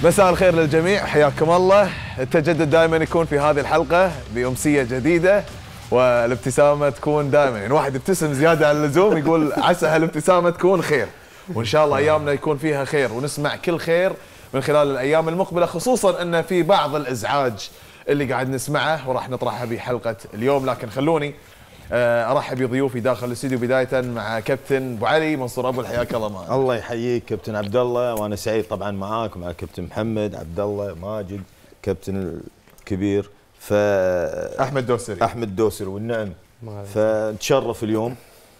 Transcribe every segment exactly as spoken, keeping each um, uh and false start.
مساء الخير للجميع، حياكم الله. التجدد دائما يكون في هذه الحلقه بامسيه جديده، والابتسامه تكون دائما، يعني واحد يبتسم زياده عن اللزوم يقول عسى هالابتسامه تكون خير، وان شاء الله ايامنا يكون فيها خير ونسمع كل خير من خلال الايام المقبله، خصوصا ان في بعض الازعاج اللي قاعد نسمعه وراح نطرحها بحلقه اليوم. لكن خلوني ارحب بضيوفي داخل الاستوديو، بدايه مع كابتن ابو علي منصور ابو، حياك الله معنا. الله يحييك كابتن عبد الله، وانا سعيد طبعا معاك ومع كابتن محمد عبد الله ماجد كابتن الكبير ف احمد دوسري احمد دوسري والنعم، فنتشرف اليوم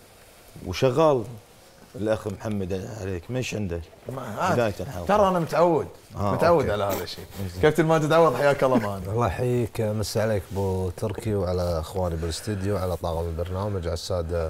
وشغال الاخ محمد عليك مش عنده بدايه الحلقه. ترى انا متعود آه متعود أوكي. على هذا الشيء. كابتن ماجد عوض، حياك الله معنا. الله يحييك، مسي عليك ابو تركي وعلى اخواني بالاستديو وعلى طاقم البرنامج، على الساده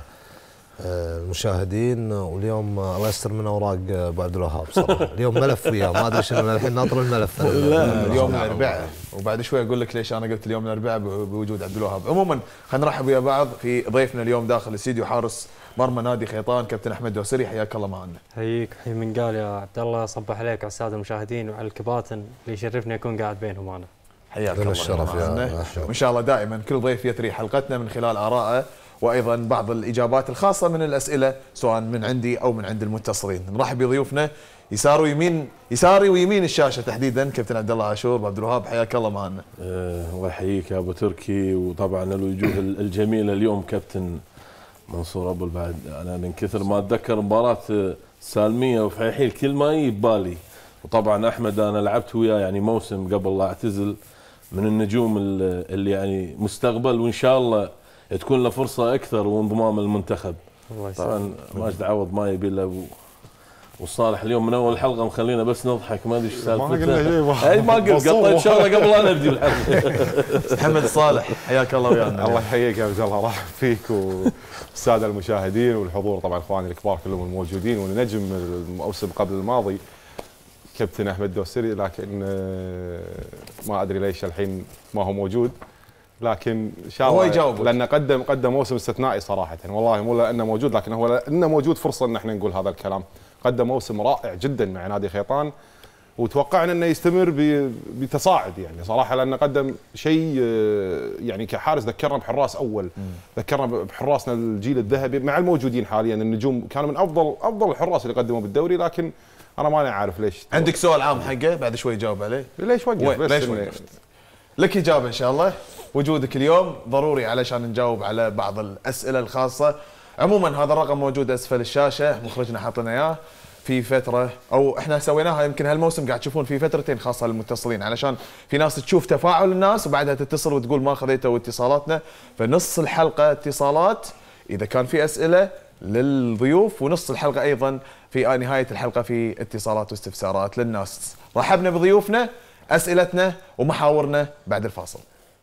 المشاهدين. واليوم الله يستر من اوراق ابو عبد الوهاب صراحه، اليوم ملف وياه، ما ادري شنو الحين ناطر الملف. لا اليوم الاربعاء، وبعد شوي اقول لك ليش انا قلت اليوم الاربعاء بوجود عبد الوهاب. عموما خلينا نرحب ويا بعض في ضيفنا اليوم داخل الاستديو، حارس مرمى نادي خيطان كابتن احمد دوسري، حياك الله معنا. حييك حي من قال يا عبد الله، صبح عليك على الساده المشاهدين وعلى الكباتن اللي يشرفني اكون قاعد بينهم انا. حياك الله الشرف يا وان شاء الله دائما كل ضيف يثري حلقتنا من خلال ارائه، وايضا بعض الاجابات الخاصه من الاسئله سواء من عندي او من عند المتصلين. نرحب بضيوفنا يسار ويمين، يساري ويمين الشاشه تحديدا، كابتن عبد الله عاشور وعبد الوهاب، حياك الله معنا. أه الله يحييك يا ابو تركي، وطبعا الوجوه الجميله اليوم كابتن منصور ابو. بعد انا من كثر ما اتذكر مباراه سالميه وفحيحيل كل ما يجي ببالي، وطبعا احمد انا لعبت وياه يعني موسم قبل لا اعتزل، من النجوم اللي يعني مستقبل، وان شاء الله تكون له فرصه اكثر وانضمام المنتخب. طبعا ماجد عوض ما يبي له، وصالح اليوم من اول حلقه مخلينا بس نضحك، ما ادري ايش سالفته. ما قلنا شيء، اي ما قلت قطيت شغله قبل لا نبدي الحلقه. محمد صالح، حياك الله ويانا. الله يحييك يا عبد الله، رحب فيك والساده المشاهدين والحضور، طبعا اخواني الكبار كلهم الموجودين، ونجم الموسم قبل الماضي كابتن احمد دوسري، لكن ما ادري ليش الحين ما هو موجود، لكن ان شاء الله هو يجاوب، لانه قدم قدم موسم استثنائي صراحه، والله مو لانه موجود، لكن هو لانه موجود فرصه ان احنا نقول هذا الكلام. قدم موسم رائع جدا مع نادي خيطان، وتوقعنا انه يستمر بتصاعد يعني صراحه، لانه قدم شيء يعني كحارس ذكرنا بحراس اول، ذكرنا بحراسنا الجيل الذهبي مع الموجودين حاليا، النجوم كانوا من افضل افضل الحراس اللي قدموا بالدوري، لكن انا ماني عارف ليش. عندك سؤال عام حقه بعد شوي جاوب عليه. ليش وقف؟ ليش وقفت؟ لك اجابه ان شاء الله. وجودك اليوم ضروري علشان نجاوب على بعض الاسئله الخاصه. عموما هذا الرقم موجود اسفل الشاشه، مخرجنا حاطنا اياه في فتره، او احنا سويناها يمكن هالموسم، قاعد تشوفون في فترتين خاصه للمتصلين، علشان في ناس تشوف تفاعل الناس وبعدها تتصل وتقول ما خذيتوا اتصالاتنا، فنص الحلقه اتصالات اذا كان في اسئله للضيوف، ونص الحلقه ايضا في نهايه الحلقه في اتصالات واستفسارات للناس. رحبنا بضيوفنا، اسئلتنا ومحاورنا بعد الفاصل.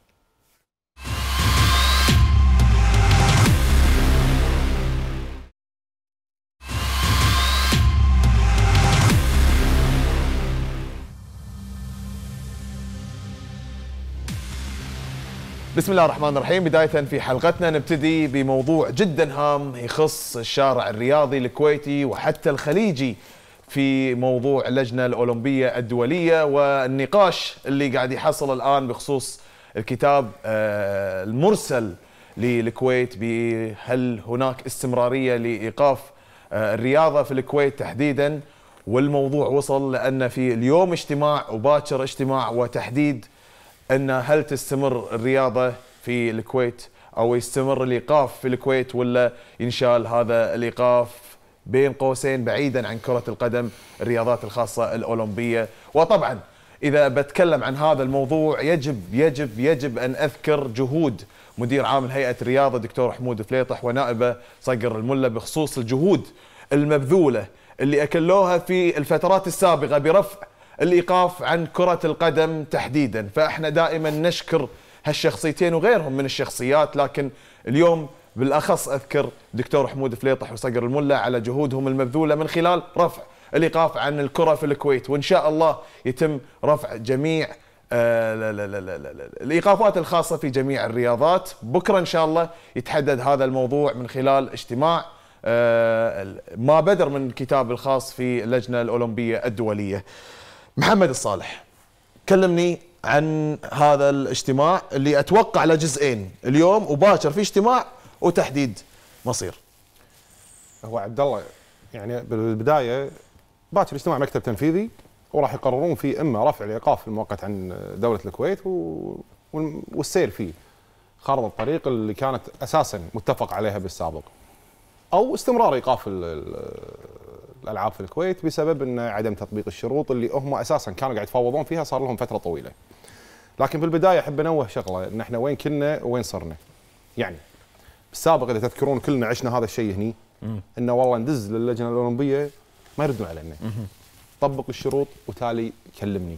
بسم الله الرحمن الرحيم. بداية في حلقتنا نبتدي بموضوع جدا هام يخص الشارع الرياضي الكويتي وحتى الخليجي، في موضوع اللجنة الأولمبية الدولية والنقاش اللي قاعد يحصل الآن بخصوص الكتاب المرسل للكويت، بهل هناك استمرارية لإيقاف الرياضة في الكويت تحديدا. والموضوع وصل لأن في اليوم اجتماع وباكر اجتماع وتحديد أن هل تستمر الرياضة في الكويت أو يستمر الإيقاف في الكويت، ولا ينشال هذا الإيقاف بين قوسين بعيدا عن كرة القدم، الرياضات الخاصة الأولمبية. وطبعا إذا بتكلم عن هذا الموضوع يجب يجب يجب أن أذكر جهود مدير عام هيئة الرياضة دكتور حمود فليطح ونائبه صقر الملا بخصوص الجهود المبذولة اللي أكلوها في الفترات السابقة برفع الإيقاف عن كرة القدم تحديدا. فإحنا دائما نشكر هالشخصيتين وغيرهم من الشخصيات، لكن اليوم بالأخص أذكر دكتور حمود فليطح وصقر الملا على جهودهم المبذولة من خلال رفع الإيقاف عن الكرة في الكويت، وإن شاء الله يتم رفع جميع آه لا لا لا لا لا الإيقافات الخاصة في جميع الرياضات. بكرة إن شاء الله يتحدد هذا الموضوع من خلال اجتماع آه ما بدر من الكتاب الخاص في اللجنة الأولمبية الدولية. محمد الصالح، كلمني عن هذا الاجتماع اللي اتوقع له جزئين، اليوم وباكر في اجتماع وتحديد مصير. هو عبد الله يعني بالبدايه باكر اجتماع مكتب تنفيذي وراح يقررون فيه اما رفع الايقاف المؤقت عن دوله الكويت و... والسير فيه خارطه الطريق اللي كانت اساسا متفق عليها بالسابق، او استمرار ايقاف ال... ال... الالعاب في الكويت بسبب ان عدم تطبيق الشروط اللي هم اساسا كانوا قاعد يتفاوضون فيها صار لهم فتره طويله. لكن بالبدايه احب انوه شغله ان احنا وين كنا وين صرنا. يعني بالسابق اذا تذكرون كلنا عشنا هذا الشيء هني، انه والله ندز للجنه الاولمبيه ما يردون علينا. طبق الشروط وتالي كلمني.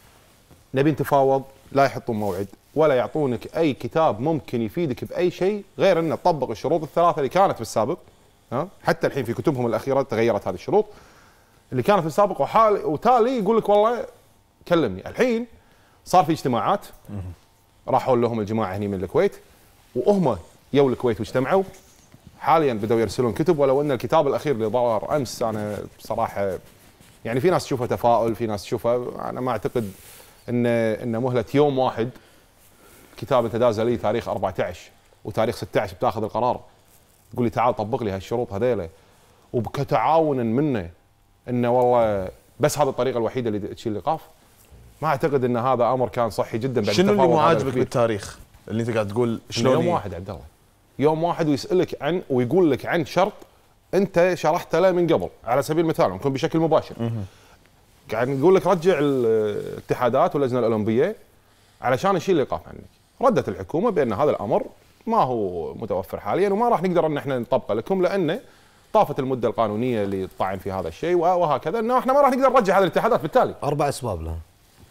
نبي نتفاوض، لا يحطون موعد ولا يعطونك اي كتاب ممكن يفيدك باي شيء غير انه تطبق الشروط الثلاثه اللي كانت بالسابق. ها حتى الحين في كتبهم الاخيره تغيرت هذه الشروط اللي كانت في السابق، وحال وتالي يقول لك والله كلمني. الحين صار في اجتماعات، راحوا لهم الجماعه هني من الكويت وهم يو الكويت واجتمعوا. حاليا بدأوا يرسلون كتب، ولو ان الكتاب الاخير اللي ظهر امس انا بصراحه يعني في ناس تشوفه تفاؤل، في ناس تشوفه انا ما اعتقد ان ان مهله يوم واحد كتاب انت داز لي تاريخ أربعة عشر وتاريخ ستة عشر بتاخذ القرار تقول لي تعال طبق لي هالشروط هذيله، وكتعاونا منه انه والله بس هذه الطريقه الوحيده اللي تشيل الايقاف. ما اعتقد ان هذا امر كان صحي جدا. بعد شنو اللي مو عاجبك بالتاريخ اللي انت قاعد تقول شلون؟ يوم واحد عبد الله، يوم واحد ويسالك عن ويقول لك عن شرط انت شرحته له من قبل، على سبيل المثال ممكن بشكل مباشر قاعد نقول لك رجع الاتحادات واللجنه الاولمبيه علشان نشيل الايقاف عنك. ردت الحكومه بان هذا الامر ما هو متوفر حاليا وما راح نقدر ان احنا نطبقه لكم لانه طافت المده القانونيه اللي طعن في هذا الشيء وهكذا، انه احنا ما راح نقدر نرجع هذه الاتحادات. بالتالي اربع اسباب لها.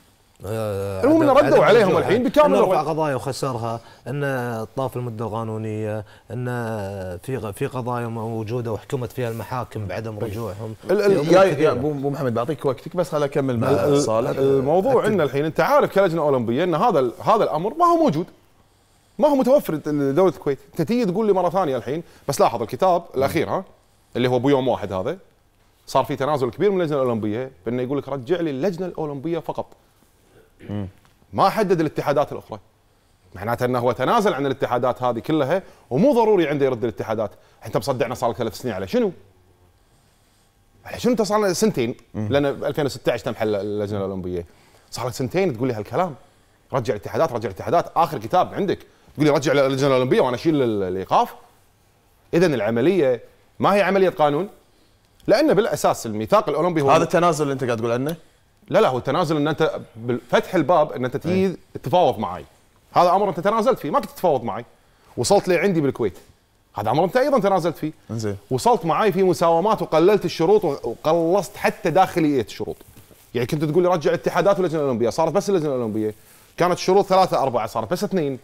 المهم ان ردوا عليهم الحين بكامل رفع قضايا وخسرها، ان طاف المده القانونيه، ان في في قضايا موجوده وحكمت فيها المحاكم بعدم رجوعهم. يا ابو محمد بعطيك وقتك بس خليني اكمل مع صالح. الموضوع عندنا الحين انت عارف كلجنه اولمبيه ان هذا هذا الامر ما هو موجود، ما هو متوفر لدوله الكويت. انت تيجي تقول لي مره ثانيه الحين، بس لاحظ الكتاب الاخير ها اللي هو بيوم واحد هذا صار في تنازل كبير من اللجنه الاولمبيه بانه يقول لك رجع لي اللجنه الاولمبيه فقط. ما حدد الاتحادات الاخرى، معناته انه هو تنازل عن الاتحادات هذه كلها ومو ضروري عنده يرد الاتحادات. انت مصدعنا صار لك ثلاث سنين على شنو؟ على شنو؟ انت صار لنا سنتين لان ألفين وستة عشر تم حل اللجنه الاولمبيه، صار لك سنتين تقول لي هالكلام رجع الاتحادات رجع الاتحادات. اخر كتاب عندك تقول لي رجع اللجنه الاولمبيه وانا اشيل الايقاف. اذا العمليه ما هي عمليه قانون، لان بالاساس الميثاق الاولمبي هو هذا التنازل اللي انت قاعد تقول عنه. لا لا هو التنازل ان انت فتح الباب ان انت تيجي تتفاوض معي، هذا امر انت تنازلت فيه، ما كنت تتفاوض معي. وصلت لي عندي بالكويت، هذا امر انت ايضا تنازلت فيه. انزين وصلت معي في مساومات وقللت الشروط وقلصت حتى داخليه الشروط. يعني كنت تقول لي رجع الاتحادات واللجنه الاولمبيه، صارت بس اللجنه الاولمبيه. كانت الشروط ثلاثه اربعه صارت بس اثنين.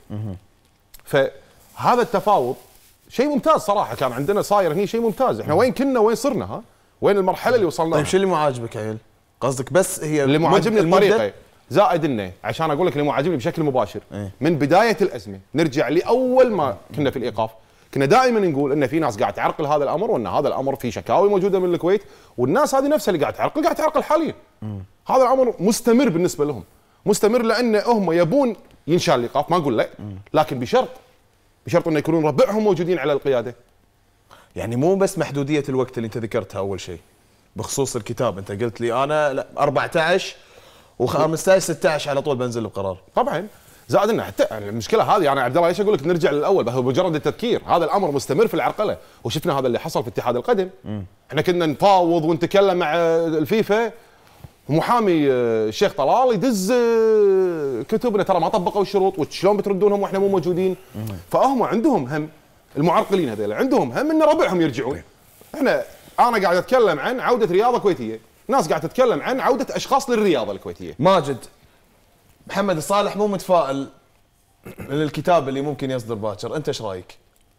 فهذا التفاوض شيء ممتاز صراحه كان عندنا صاير هني شيء ممتاز. احنا وين كنا وين صرنا ها؟ وين المرحله اللي وصلنا؟ طيب شو اللي مو عاجبك عيل؟ قصدك بس هي اللي مو عاجبني الطريقه، زائد انه عشان اقول لك اللي مو عاجبني بشكل مباشر ايه؟ من بدايه الازمه نرجع لاول ما كنا في الايقاف، كنا دائما نقول ان في ناس قاعد تعرقل هذا الامر وان هذا الامر في شكاوي موجوده من الكويت، والناس هذه نفسها اللي قاعد تعرقل قاعد تعرقل حاليا. هذا الامر مستمر بالنسبه لهم، مستمر لان هم يبون ينشال الايقاف، ما نقول لا، لكن بشرط بشرط انه يكونون ربعهم موجودين على القياده. يعني مو بس محدوديه الوقت اللي انت ذكرتها اول شيء بخصوص الكتاب، انت قلت لي انا لا أربعة عشر وخمسة عشر ستة عشر على طول بنزل بقرار. طبعا زائد انه حتى المشكله هذه انا عبد الله ايش اقول لك نرجع للاول، هو مجرد التذكير، هذا الامر مستمر في العرقله، وشفنا هذا اللي حصل في اتحاد القدم. احنا كنا نفاوض ونتكلم مع الفيفا، محامي الشيخ طلال يدز كتبنا ترى ما طبقوا الشروط وشلون بتردونهم واحنا مو موجودين. فهم عندهم هم المعرقلين هذول عندهم هم ان ربعهم يرجعون. احنا انا قاعد اتكلم عن عوده رياضه كويتيه، ناس قاعد تتكلم عن عوده اشخاص للرياضه الكويتيه. ماجد، محمد الصالح مو متفائل من الكتاب اللي ممكن يصدر باكر، انت ايش رايك؟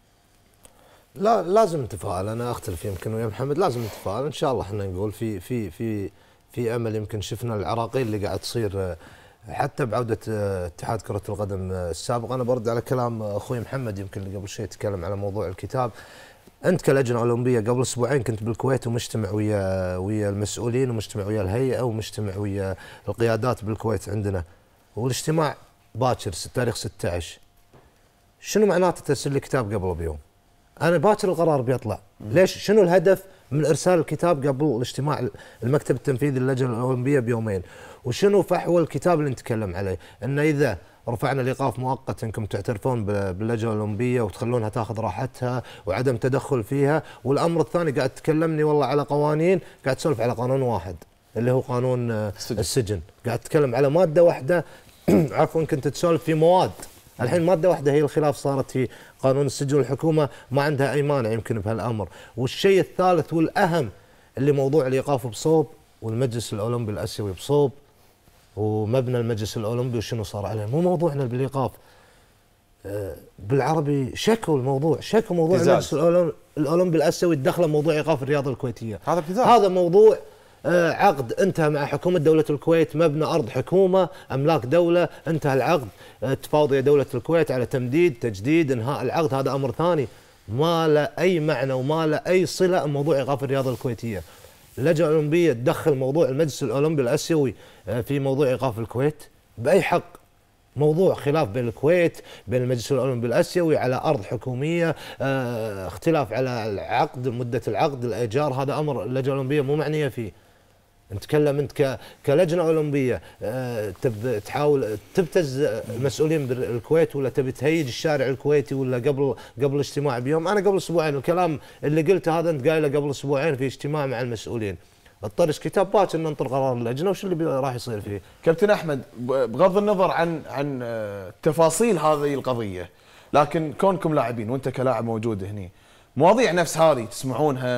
لا لازم نتفائل، انا اختلف يمكن ويا محمد، لازم نتفائل ان شاء الله. احنا نقول في في في في امل. يمكن شفنا العراقيل اللي قاعد تصير حتى بعوده اتحاد كره القدم السابق. انا برد على كلام اخوي محمد يمكن اللي قبل شوي تكلم على موضوع الكتاب. انت كلجنه اولمبيه قبل اسبوعين كنت بالكويت ومجتمع ويا ويا المسؤولين ومجتمع ويا الهيئه ومجتمع ويا القيادات بالكويت عندنا، والاجتماع باكر تاريخ ستة عشر. شنو معناته ترسل الكتاب قبل بيوم؟ انا باكر القرار بيطلع، ليش؟ شنو الهدف من ارسال الكتاب قبل الاجتماع المكتب التنفيذي للجنه الاولمبيه بيومين؟ وشنو فحوى الكتاب اللي نتكلم عليه؟ انه اذا رفعنا الايقاف مؤقت انكم تعترفون باللجنه الاولمبيه وتخلونها تاخذ راحتها وعدم تدخل فيها، والامر الثاني قاعد تكلمني والله على قوانين، قاعد تسولف على قانون واحد اللي هو قانون السجن, السجن. قاعد تتكلم على ماده واحده عفوا كنت تسولف في مواد، الحين ماده واحده هي الخلاف صارت في قانون السجن، والحكومه ما عندها اي مانع يمكن بهالامر. والشيء الثالث والاهم اللي موضوع الايقاف بصوب، والمجلس الاولمبي الاسيوي بصوب، ومبنى المجلس الاولمبي وشنو صار عليه، مو موضوعنا بالايقاف. بالعربي شكوا الموضوع، شكوا موضوع المجلس الاولمبي الاسيوي تدخل موضوع ايقاف الرياضه الكويتيه. هذا ابتزاز، هذا موضوع عقد انتهى مع حكومه دوله الكويت، مبنى ارض حكومه املاك دوله، انتهى العقد، تفاوض دوله الكويت على تمديد تجديد انهاء العقد، هذا امر ثاني ما له اي معنى وما له اي صله بموضوع ايقاف الرياضه الكويتيه. اللجنه الاولمبيه تدخل موضوع المجلس الاولمبي الاسيوي في موضوع ايقاف الكويت باي حق؟ موضوع خلاف بين الكويت بين المجلس الاولمبي الاسيوي على ارض حكوميه، اه اختلاف على العقد، مده العقد، الايجار، هذا امر اللجنه الاولمبيه مو معنيه فيه. نتكلم انت كلجنه اولمبيه اه تب تحاول تبتز المسؤولين بالكويت، ولا تبي تهيج الشارع الكويتي، ولا قبل قبل الاجتماع بيوم؟ انا قبل اسبوعين الكلام اللي قلته هذا انت قايله قبل اسبوعين في اجتماع مع المسؤولين. اطرش كتاب باكر ننطر قرار اللجنه وش اللي راح يصير فيه. كابتن احمد، بغض النظر عن عن تفاصيل هذه القضيه، لكن كونكم لاعبين وانت كلاعب موجود هنا، مواضيع نفس هذه تسمعونها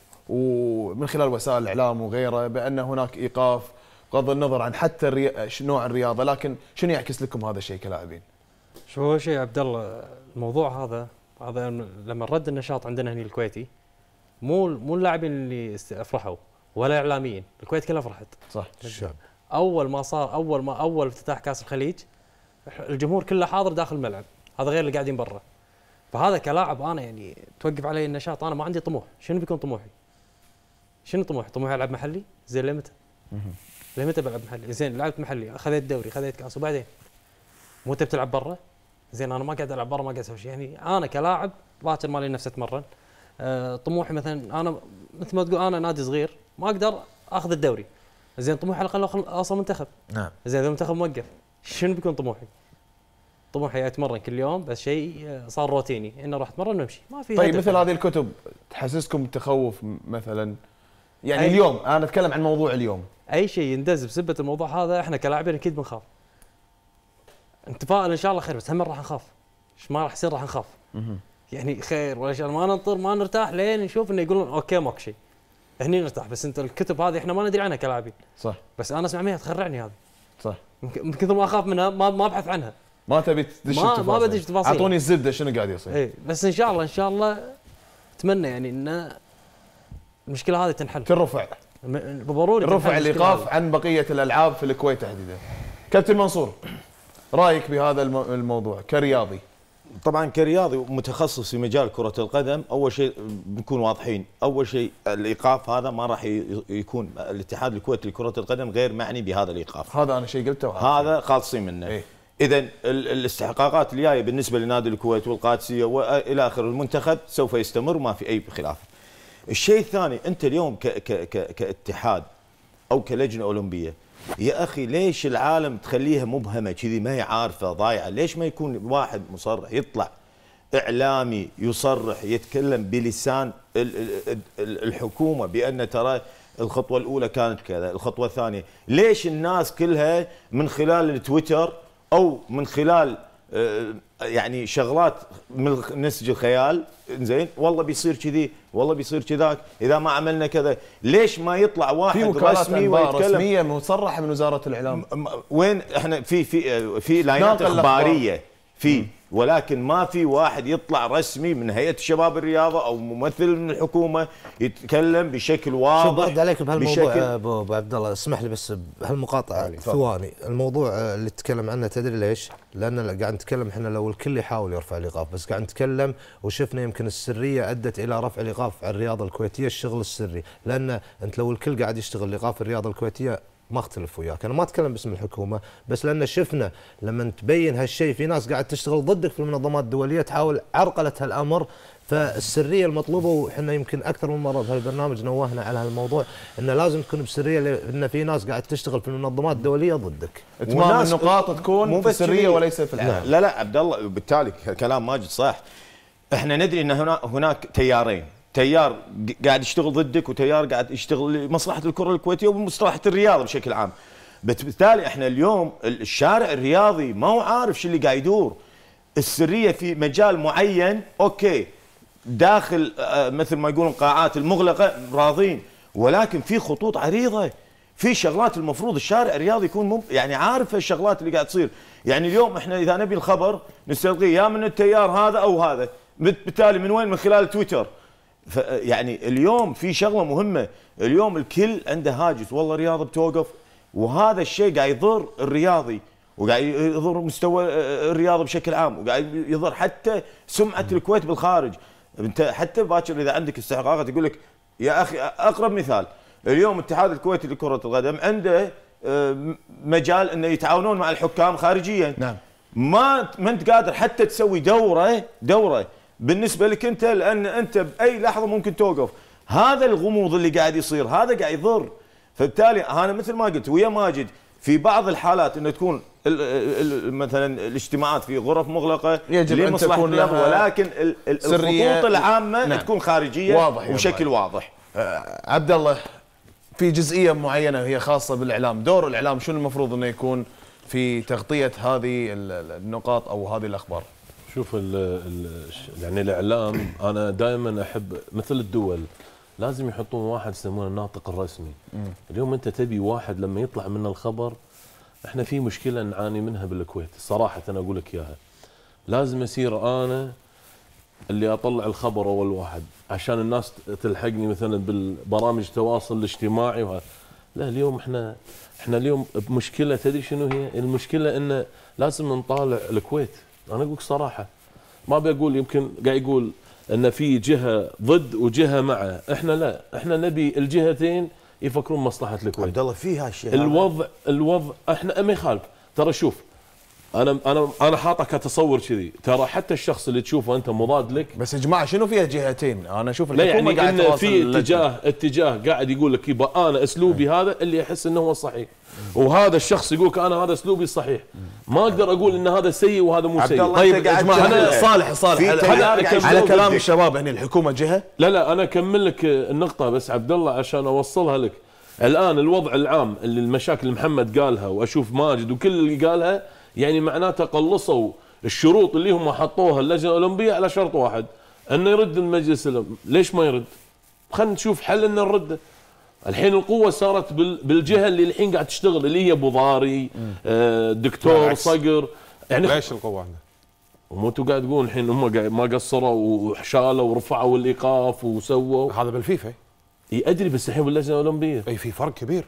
ومن خلال وسائل الاعلام وغيره بان هناك ايقاف، بغض النظر عن حتى الري... نوع الرياضه، لكن شنو يعكس لكم هذا الشيء كلاعبين؟ شو هو شيء عبد الله، الموضوع هذا هذا لما رد النشاط عندنا هنا الكويتي، مو مو اللاعبين اللي افرحوا ولا اعلاميين، الكويت كلها فرحت. صح. الشعب اول ما صار اول ما اول افتتاح كاس الخليج الجمهور كله حاضر داخل الملعب، هذا غير اللي قاعدين برا. فهذا كلاعب انا يعني توقف علي النشاط، انا ما عندي طموح. شنو بيكون طموحي؟ شنو طموحي؟ طموحي العب محلي؟ زين لمتى؟ لمتى بلعب محلي؟ زين لعبت محلي، خذيت دوري، خذيت كاس، وبعدين مو انت بتلعب برا؟ زين انا ما قاعد العب برا، ما قاعد اسوي شيء. يعني انا كلاعب باكر مالي نفسي اتمرن. أه طموحي مثلا انا مثل ما تقول انا نادي صغير ما اقدر اخذ الدوري. زين طموحي على الاقل اوصل منتخب. نعم. زين اذا المنتخب موقف شنو بيكون طموحي؟ طموحي اتمرن كل يوم، بس شيء صار روتيني انه اروح اتمرن وامشي، ما في. طيب مثل هذه الكتب تحسسكم بتخوف مثلا؟ يعني اليوم انا اتكلم عن موضوع اليوم، اي شيء يندز بسبه الموضوع هذا احنا كلاعبين اكيد بنخاف. نتفائل ان شاء الله خير، بس هم راح نخاف. ايش ما راح يصير راح نخاف. يعني خير ولا شيء، ما ننطر ما نرتاح لين نشوف انه يقولون اوكي ماكو شيء، هني نرتاح. بس انت الكتب هذه احنا ما ندري عنها كلاعبين. صح. بس انا اسمع منها تخرعني هذه. صح. من كثر ما اخاف منها ما ما ابحث عنها. ما تبي تدش ما التفاصيل. ما بدش تفاصيل. اعطوني الزبده شنو قاعد يصير. اي بس ان شاء الله ان شاء الله اتمنى يعني ان المشكله هذه تنحل. ترفع. ضروري رفع الايقاف عن بقيه الالعاب في الكويت تحديدا. كابتن منصور، رايك بهذا الموضوع كرياضي؟ طبعا كرياضي متخصص في مجال كرة القدم، أول شيء بنكون واضحين، أول شيء الإيقاف هذا ما راح يكون الاتحاد الكويتي لكرة القدم غير معني بهذا الإيقاف. هذا أنا شيء قلته. هذا خالصين منه. إيه؟ إذا الاستحقاقات الجاية بالنسبة لنادي الكويت والقادسية وإلى آخر المنتخب سوف يستمر وما في أي خلاف. الشيء الثاني، أنت اليوم ك ك ك كاتحاد أو كلجنة أولمبية، يا أخي ليش العالم تخليها مبهمة كذي ما هي عارفة ضايعة؟ ليش ما يكون واحد مصرح يطلع إعلامي يصرح يتكلم بلسان الحكومة بأن ترى الخطوة الأولى كانت كذا، الخطوة الثانية؟ ليش الناس كلها من خلال التويتر أو من خلال يعني شغلات من نسج الخيال، زين والله بيصير كذي والله بيصير كذاك، اذا ما عملنا كذا؟ ليش ما يطلع واحد رسمي ويتكلم؟ رسميه مصرحه من وزاره الاعلام. وين احنا في في في لاينات اخباريه، في ولكن ما في واحد يطلع رسمي من هيئه شباب الرياضه او ممثل من الحكومه يتكلم بشكل واضح. شوف برد عليك بهالموضوع ابو عبد الله، اسمح لي بس بهالمقاطعه ثواني. الموضوع اللي تتكلم عنه تدري ليش؟ لان قاعد نتكلم احنا لو الكل يحاول يرفع الايقاف، بس قاعد نتكلم وشفنا يمكن السريه ادت الى رفع الايقاف على الرياضه الكويتيه، الشغل السري، لان انت لو الكل قاعد يشتغل ايقاف الرياضه الكويتيه ما اختلف وياك، انا ما اتكلم باسم الحكومه، بس لان شفنا لما تبين هالشيء في ناس قاعد تشتغل ضدك في المنظمات الدوليه تحاول عرقله هالامر، فالسريه المطلوبه، وحنا يمكن اكثر من مره بهالبرنامج نوهنا على هالموضوع انه لازم تكون بسريه، لان في ناس قاعد تشتغل في المنظمات الدوليه ضدك. اتمام النقاط تكون في السريه وليس في العلن. لا لا عبد الله، وبالتالي كلام ماجد صح. احنا ندري ان هنا هناك تيارين، تيار قاعد يشتغل ضدك وتيار قاعد يشتغل لمصلحه الكره الكويتيه ومصلحه الرياضه بشكل عام. بالتالي احنا اليوم الشارع الرياضي ما هو عارف شو اللي قاعد يدور. السريه في مجال معين اوكي، داخل مثل ما يقولون قاعات المغلقه راضين، ولكن في خطوط عريضه، في شغلات المفروض الشارع الرياضي يكون يعني عارف الشغلات اللي قاعد تصير. يعني اليوم احنا اذا نبي الخبر نستلقيه يا من التيار هذا او هذا، بالتالي من وين؟ من خلال تويتر. يعني اليوم في شغله مهمه، اليوم الكل عنده هاجس، والله الرياضه بتوقف، وهذا الشيء قاعد يضر الرياضي وقاعد يضر مستوى الرياضه بشكل عام، وقاعد يضر حتى سمعه الكويت بالخارج. انت حتى باكر اذا عندك استحقاقات يقول لك يا اخي، اقرب مثال اليوم الاتحاد الكويتي لكره القدم عنده مجال انه يتعاونون مع الحكام خارجيا. نعم. ما ما انت قادر حتى تسوي دوره دوره بالنسبه لك انت، لان انت باي لحظه ممكن توقف. هذا الغموض اللي قاعد يصير هذا قاعد يضر. فبالتالي انا مثل ما قلت ويا ماجد، في بعض الحالات انه تكون ال ال مثلا الاجتماعات في غرف مغلقه يجب ان تكون لها، ولكن الخطوط العامه نعم. تكون خارجيه واضح وبشكل واضح. آه عبد الله، في جزئيه معينه هي خاصه بالاعلام، دور الاعلام شنو المفروض انه يكون في تغطيه هذه النقاط او هذه الاخبار؟ شوف ال ال يعني الاعلام، انا دائما احب مثل الدول لازم يحطون واحد يسمونه الناطق الرسمي. م. اليوم انت تبي واحد لما يطلع من الخبر، احنا في مشكله نعاني منها بالكويت صراحه، انا اقول لك اياها. لازم اصير انا اللي اطلع الخبر اول واحد عشان الناس تلحقني مثلا بالبرامج التواصل الاجتماعي وهذا. لا، اليوم احنا احنا اليوم بمشكله، تدري شنو هي؟ المشكله انه لازم نطالع الكويت. انا اقول لك صراحه، ما بقول يمكن قاعد يقول ان في جهه ضد وجهه معه، احنا لا، احنا نبي الجهتين يفكرون مصلحه الكويت. عبد الله فيها الشيء الوضع الوضع احنا ما يخالف. ترى شوف، انا انا انا حاطه كتصور كذي، ترى حتى الشخص اللي تشوفه انت مضاد لك. بس يا جماعه شنو فيها جهتين؟ انا اشوف الحكومه يعني قاعد تواصل في اتجاه اتجاه قاعد يقول لك يبقى انا اسلوبي هذا اللي احس انه هو الصحيح، وهذا الشخص يقول لك انا هذا اسلوبي الصحيح. ما اقدر اقول ان هذا سيء وهذا مو سيء. طيب يا جماعه، انا صالح صالح على, على كلام الشباب، يعني الحكومه جهه. لا لا، انا اكمل لك النقطه بس عبد الله عشان اوصلها لك. الان الوضع العام اللي المشاكل اللي محمد قالها واشوف ماجد وكل اللي قالها، يعني معناته قلصوا الشروط اللي هم حطوها اللجنه الاولمبيه على شرط واحد، انه يرد المجلس الأولمبي. ليش ما يرد؟ خلينا نشوف حل ان نرده. الحين القوه صارت بالجهه اللي الحين قاعد تشتغل، اللي هي ابو ضاري، آه دكتور صقر. يعني ليش القوه عنده؟ ومو انتوا قاعد تقولون الحين هم ما قصروا وشالوا ورفعوا الايقاف وسووا هذا بالفيفا. اي ادري، بس الحين باللجنه الاولمبيه اي في فرق كبير،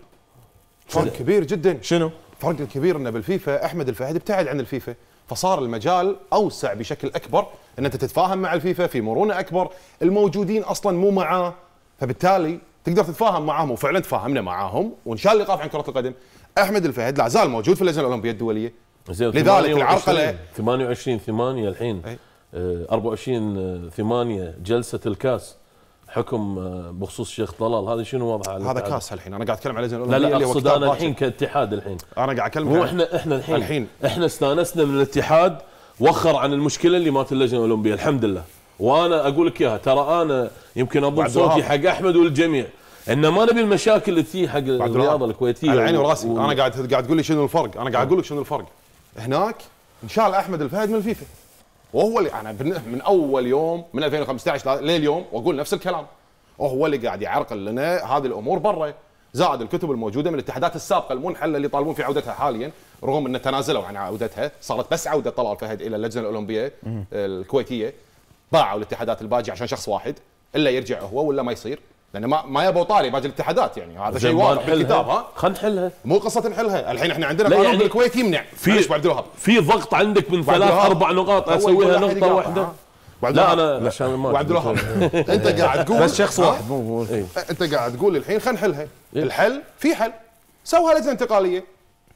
فرق كبير جدا. شنو؟ الفرق الكبير انه بالفيفا احمد الفهد ابتعد عن الفيفا، فصار المجال اوسع بشكل اكبر ان انت تتفاهم مع الفيفا، في مرونه اكبر، الموجودين اصلا مو معاه، فبالتالي تقدر تتفاهم معاهم، وفعلا تفاهمنا معاهم وانشال الايقاف عن كره القدم. احمد الفهد لا زال موجود في اللجنه الاولمبيه الدوليه، لذلك العرقله ثمانية وعشرين ثمانية الحين آه أربعة وعشرين ثمانية جلسه الكاس، حكم بخصوص الشيخ طلال، هذا شنو وضعه؟ هذا كاس الحين، انا قاعد اتكلم على اللجنه الاولمبيه. لا لا، اقصد انا الحين كاتحاد، الحين انا قاعد اتكلم مو احنا احنا الحين, الحين احنا استانسنا من الاتحاد، وخر عن المشكله اللي مات اللجنه الاولمبيه الحمد لله. وانا اقول لك اياها، ترى انا يمكن اضم صوتي حق احمد والجميع ان ما نبي المشاكل اللي تجي حق الرياضه الكويتيه. على عيني وراسي، و... انا قاعد قاعد تقول لي شنو الفرق، انا قاعد اقول لك شنو الفرق. هناك انشال احمد الفهد من الفيفا، وهو اللي انا من اول يوم من ألفين وخمسة عشر لليوم واقول نفس الكلام، وهو اللي قاعد يعرقل لنا هذه الامور برا. زائد الكتب الموجوده من الاتحادات السابقه المنحله اللي يطالبون في عودتها حاليا، رغم ان تنازلوا عن عودتها، صارت بس عوده طلال فهد الى اللجنه الاولمبيه الكويتيه. باعوا الاتحادات الباجي عشان شخص واحد، الا يرجع هو ولا ما يصير، لان ما ما يبوا طاري باقي الاتحادات، يعني هذا شيء واضح بالكتاب. ها خلينا نحلها، مو قصه نحلها. الحين احنا عندنا قانون يعني بالكويت يمنع في ابو عبد الوهاب، في ضغط عندك من ثلاث اربع نقاط اسويها نقطه واحده. لا انا عشان ما عبد الوهاب انت قاعد تقول بس شخص واحد مو ايه؟ انت قاعد تقول الحين خلينا نحلها. إيه؟ الحل في حل، سوها لجنه انتقاليه،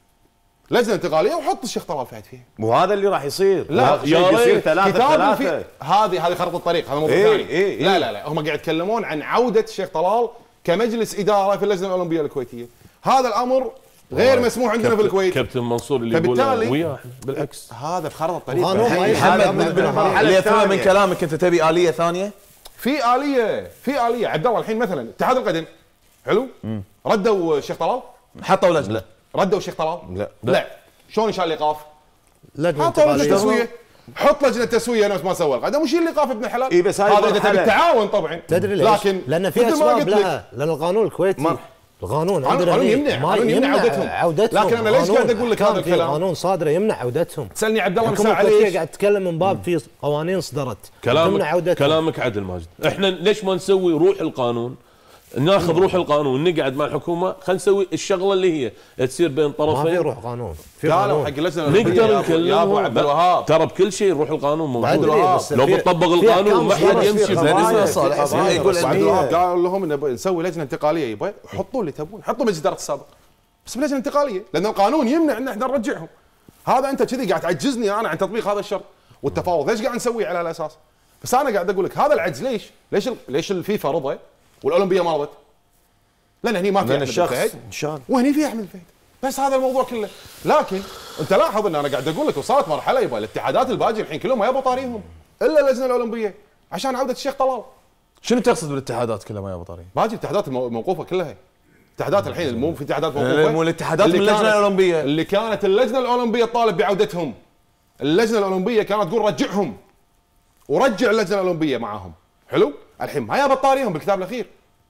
لجنه انتقاليه وحط الشيخ طلال فهد فيها. مو هذا اللي راح يصير، لا شيء يصير ثلاثه ثلاثه. هذه هذه خرط الطريق، هذا موضوع إيه ثاني. إيه إيه. لا لا لا هم قاعد يتكلمون عن عوده الشيخ طلال كمجلس اداره في اللجنه الاولمبيه الكويتيه. هذا الامر غير مسموح عندنا في الكويت. كابتن منصور اللي يقول وياه بالعكس هذا بخرط الطريق. محمد اللي افهمه من كلامك انت تبي اليه ثانيه؟ في اليه في اليه عبد الله. الحين مثلا اتحاد القدم حلو ردوا الشيخ طلال، حطوا لجنه، ردوا الشيخ طلال لا لا شلون يشال الايقاف؟ لجنه حطوا لجنه تسويه، حط لجنه تسويه نفس ما سوى القدم وشيل الايقاف ابن الحلال. إيه بس هذا اذا تبي التعاون طبعا. تدري ليش؟ لكن لان في اسباب لها، لان القانون الكويتي القانون عندنا قانون يمنع ما قانون يمنع عودتهم. عودتهم. لكن انا ليش قاعد اقول لك هذا الكلام؟ قانون صادر يمنع عودتهم. تسالني عبد الله الحكومه مساء الكويتيه عليش قاعد تتكلم من باب في قوانين صدرت كلامك تمنع عودتهم. كلامك عدل ماجد. احنا ليش ما نسوي روح القانون، ناخذ روح القانون نقعد مع الحكومه، خلينا نسوي الشغله اللي هي تصير بين طرفين. ما في روح قانون، في قانون حق اللجنه نقدر نكلم يا ابو عبد الوهاب. ترى بكل شيء روح القانون موجود. لو لو بتطبق القانون ما حد يمشي في صالح يقول عبد الوهاب قال لهم نبي نسوي لجنه انتقاليه، يبا حطوا اللي تبون، حطوا مجلس اداره السابق بس بلجنه انتقاليه، لان القانون يمنع ان احنا نرجعهم. هذا انت كذي قاعد تعجزني انا عن تطبيق هذا الشرط والتفاوض. ليش قاعد نسوي على هالاساس؟ بس انا قاعد اقول لك هذا العجز ليش؟ ليش ليش الفيفا رضى والاولمبيه ما رضت؟ لان هني ما في احمد الفهد شلون وهني في احمد الفهد، بس هذا الموضوع كله. لكن انت لاحظ ان انا قاعد اقول لك وصلت مرحله يبا الاتحادات الباجي الحين كلهم ما يبغوا طاريهم الا اللجنه الاولمبيه عشان عوده الشيخ طلال. شنو تقصد بالاتحادات كلها ما يبغوا طاريهم؟ باجي الاتحادات الموقوفه كلها، اتحادات الحين مو في اتحادات موقوفه، مو الاتحادات من اللجنه الاولمبيه اللي كانت اللجنه الاولمبيه تطالب بعودتهم. اللجنه الاولمبيه كانت تقول رجعهم ورجع اللجنه الاولمبيه معاهم، حلو؟ الحين ما يبغى طاريهم بالكتاب الاخير،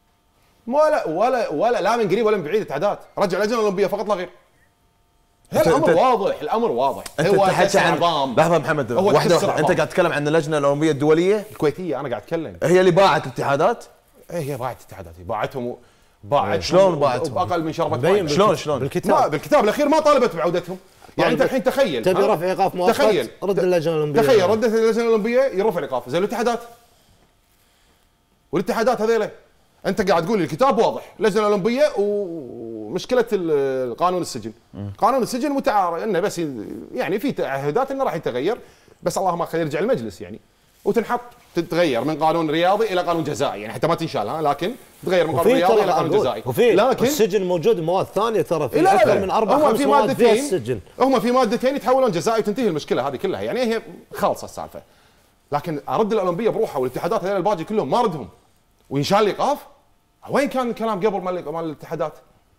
ولا ولا ولا لا من قريب ولا من بعيد اتحادات، رجع اللجنه الاولمبيه فقط لا غير. الامر واضح، الامر واضح. هو تحكي عن لحظه محمد واحده واحده، انت قاعد تتكلم عن اللجنه الاولمبيه الدوليه الكويتيه، انا قاعد اتكلم هي اللي باعت الاتحادات؟ ايه هي باعت الاتحادات، باعتهم باعت شلون باعتهم؟ باقل من شربة ماء. شلون شلون؟ بالكتاب بالكتاب الاخير ما طالبت بعودتهم. يعني انت الحين تخيل تبي رفع ايقاف مؤقت، تخيل رد اللجنه الاولمبيه، تخيل ردت اللجنه الاولمبيه يرفع الايقاف زي الاتحادات. والاتحادات هذيله انت قاعد تقول الكتاب واضح، اللجنه الاولمبيه ومشكله القانون السجن. قانون السجن متعارف انه بس يعني في تعهدات انه راح يتغير، بس اللهم خليه يرجع المجلس يعني وتنحط تتغير من قانون رياضي الى قانون جزائي، يعني حتى ما تنشال ها، لكن تغير من قانون رياضي الى قانون جزائي. وفي لكن السجن موجود مواد ثانيه ترى، في لا اكثر لا من اربع خمس مواد فيها السجن. هم في مادتين يتحولون جزائي وتنتهي المشكله هذه كلها، يعني هي خالصه السالفه. لكن ارد الاولمبيه بروحها والاتحادات هذول الباجي كلهم ما ردهم وينشال الايقاف. وين كان الكلام قبل مال مال الاتحادات؟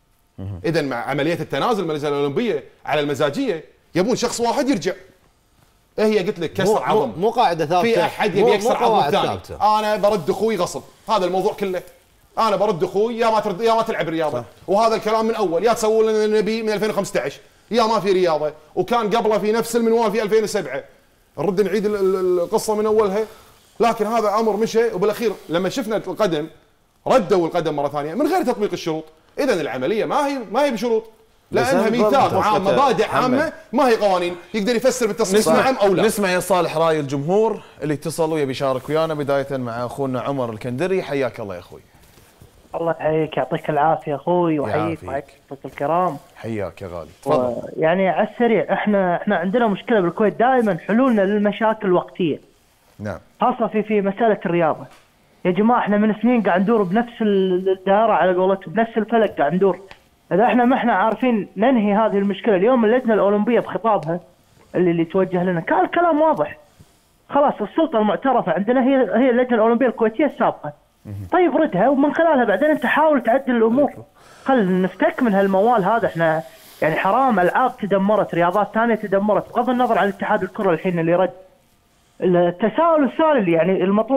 اذا مع عمليه التنازل من اللجنه الاولمبيه على المزاجيه يبون شخص واحد يرجع. ايه هي قلت لك كسر عظم، مو قاعده ثابته، في احد يبي يكسر عظم الثاني. انا برد اخوي غصب، هذا الموضوع كله. انا برد اخوي يا ما ترد يا ما تلعب رياضه، وهذا الكلام من اول، يا تسووا لنا النبي من ألفين وخمسة عشر يا ما في رياضه، وكان قبله في نفس المنوال في ألفين وسبعة. نرد نعيد القصه من اولها. لكن هذا امر مشى، وبالاخير لما شفنا القدم ردوا القدم مره ثانيه من غير تطبيق الشروط. اذا العمليه ما هي ما هي بشروط، لانها ميثاق عام، مبادئ عامه ما هي قوانين، يقدر يفسر بالتصريح نعم او لا. نسمع يا صالح راي الجمهور اللي اتصلوا يبي يشارك ويانا، بدايه مع اخونا عمر الكندري. حياك الله يا اخوي. الله يحييك، يعطيك العافيه اخوي، وحييك وحييك الكرام. حياك يا غالي، تفضل. يعني على السريع، احنا احنا عندنا مشكله بالكويت، دائما حلولنا للمشاكل وقتيه. نعم. خاصه في في مساله الرياضه. يا جماعه احنا من سنين قاعد ندور بنفس الدائره على قولتهم، بنفس الفلك قاعد ندور. اذا احنا ما احنا عارفين ننهي هذه المشكله، اليوم اللجنه الاولمبيه بخطابها اللي اللي توجه لنا كان الكلام واضح. خلاص السلطه المعترفه عندنا هي هي اللجنه الاولمبيه الكويتيه السابقه. طيب ردها ومن خلالها بعدين انت حاول تعدل الامور. خل نفتك من هالموال هذا. احنا يعني حرام، العاب تدمرت، رياضات ثانيه تدمرت، بغض النظر عن اتحاد الكره الحين اللي رد. التساؤل الثاني اللي يعني المطروح،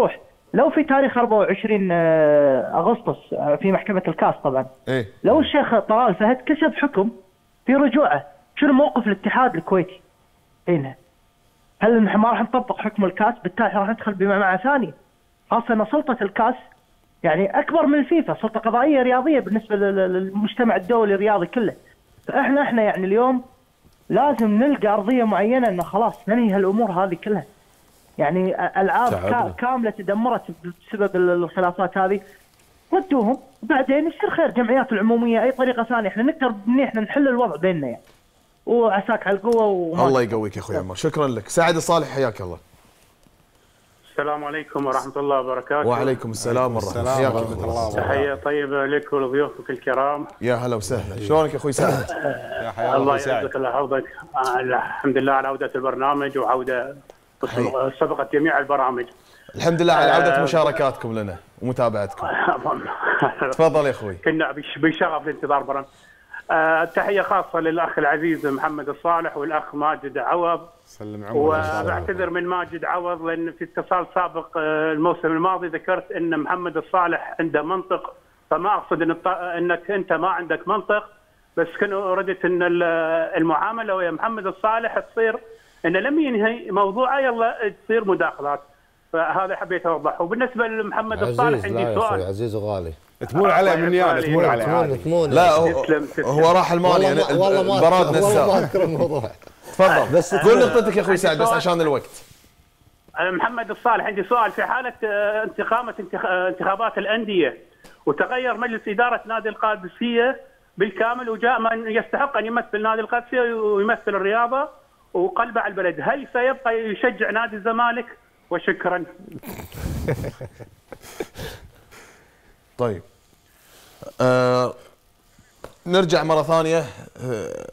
لو في تاريخ أربعة وعشرين اغسطس في محكمه الكاس طبعا، ايه لو الشيخ طلال فهد كسب حكم في رجوعه، شنو موقف الاتحاد الكويتي هنا؟ هل نحن ما راح نطبق حكم الكاس؟ بالتالي راح ندخل بمعمعة ثانيه، خاصه ان سلطه الكاس يعني اكبر من الفيفا، سلطه قضائيه رياضيه بالنسبه للمجتمع الدولي الرياضي كله. فاحنا احنا يعني اليوم لازم نلقى ارضيه معينه انه خلاص ننهي هالامور هذه كلها. يعني العاب كا كامله تدمرت بسبب الخلافات هذه، ردوهم وبعدين يصير خير. جمعيات العموميه اي طريقه ثانيه، احنا نقدر ان احنا نحل الوضع بيننا يعني. وعساك على القوه وما الله يقويك يا اخوي عمر، شكرا لك. سعد الصالح حياك الله. السلام عليكم ورحمة الله وبركاته. وعليكم السلام ورحمة الله وبركاته. تحية طيبة لك ولضيوفك الكرام. يا هلا وسهلا، شلونك يا اخوي سعد؟ يا حيا الله يعزك الله يحفظك. الحمد لله على عودة البرنامج وعودة سبقت جميع البرامج. الحمد لله على عودة مشاركاتكم لنا ومتابعتكم. تفضل يا اخوي. كنا بشغف لانتظار برنامج. أه تحية خاصة للأخ العزيز محمد الصالح والأخ ماجد عوض. سلم عمر. وبعتذر من ماجد عوض لأن في اتصال سابق الموسم الماضي ذكرت أن محمد الصالح عنده منطق، فما أقصد إن أنك أنت ما عندك منطق، بس كنت أردت أن المعاملة ويا محمد الصالح تصير أنه لم ينهي موضوعه يلا تصير مداخلات، فهذا حبيت أوضحه. وبالنسبة لمحمد الصالح عندي سؤال. عزيز وغالي تمول عليه مني انا تمول عليه تمول. لا هو, هو راح المالي يعني البراد نساه. والله ما اذكر الموضوع. تفضل بس قول نقطتك يا اخوي سعد بس عشان الوقت. محمد الصالح عندي سؤال. في حالة انتقامة انتخابات الأندية وتغير مجلس إدارة نادي القادسية بالكامل وجاء من يستحق أن يمثل نادي القادسية ويمثل الرياضة وقلب على البلد، هل سيبقى يشجع نادي الزمالك؟ وشكرا. طيب آه نرجع مرة ثانية. آه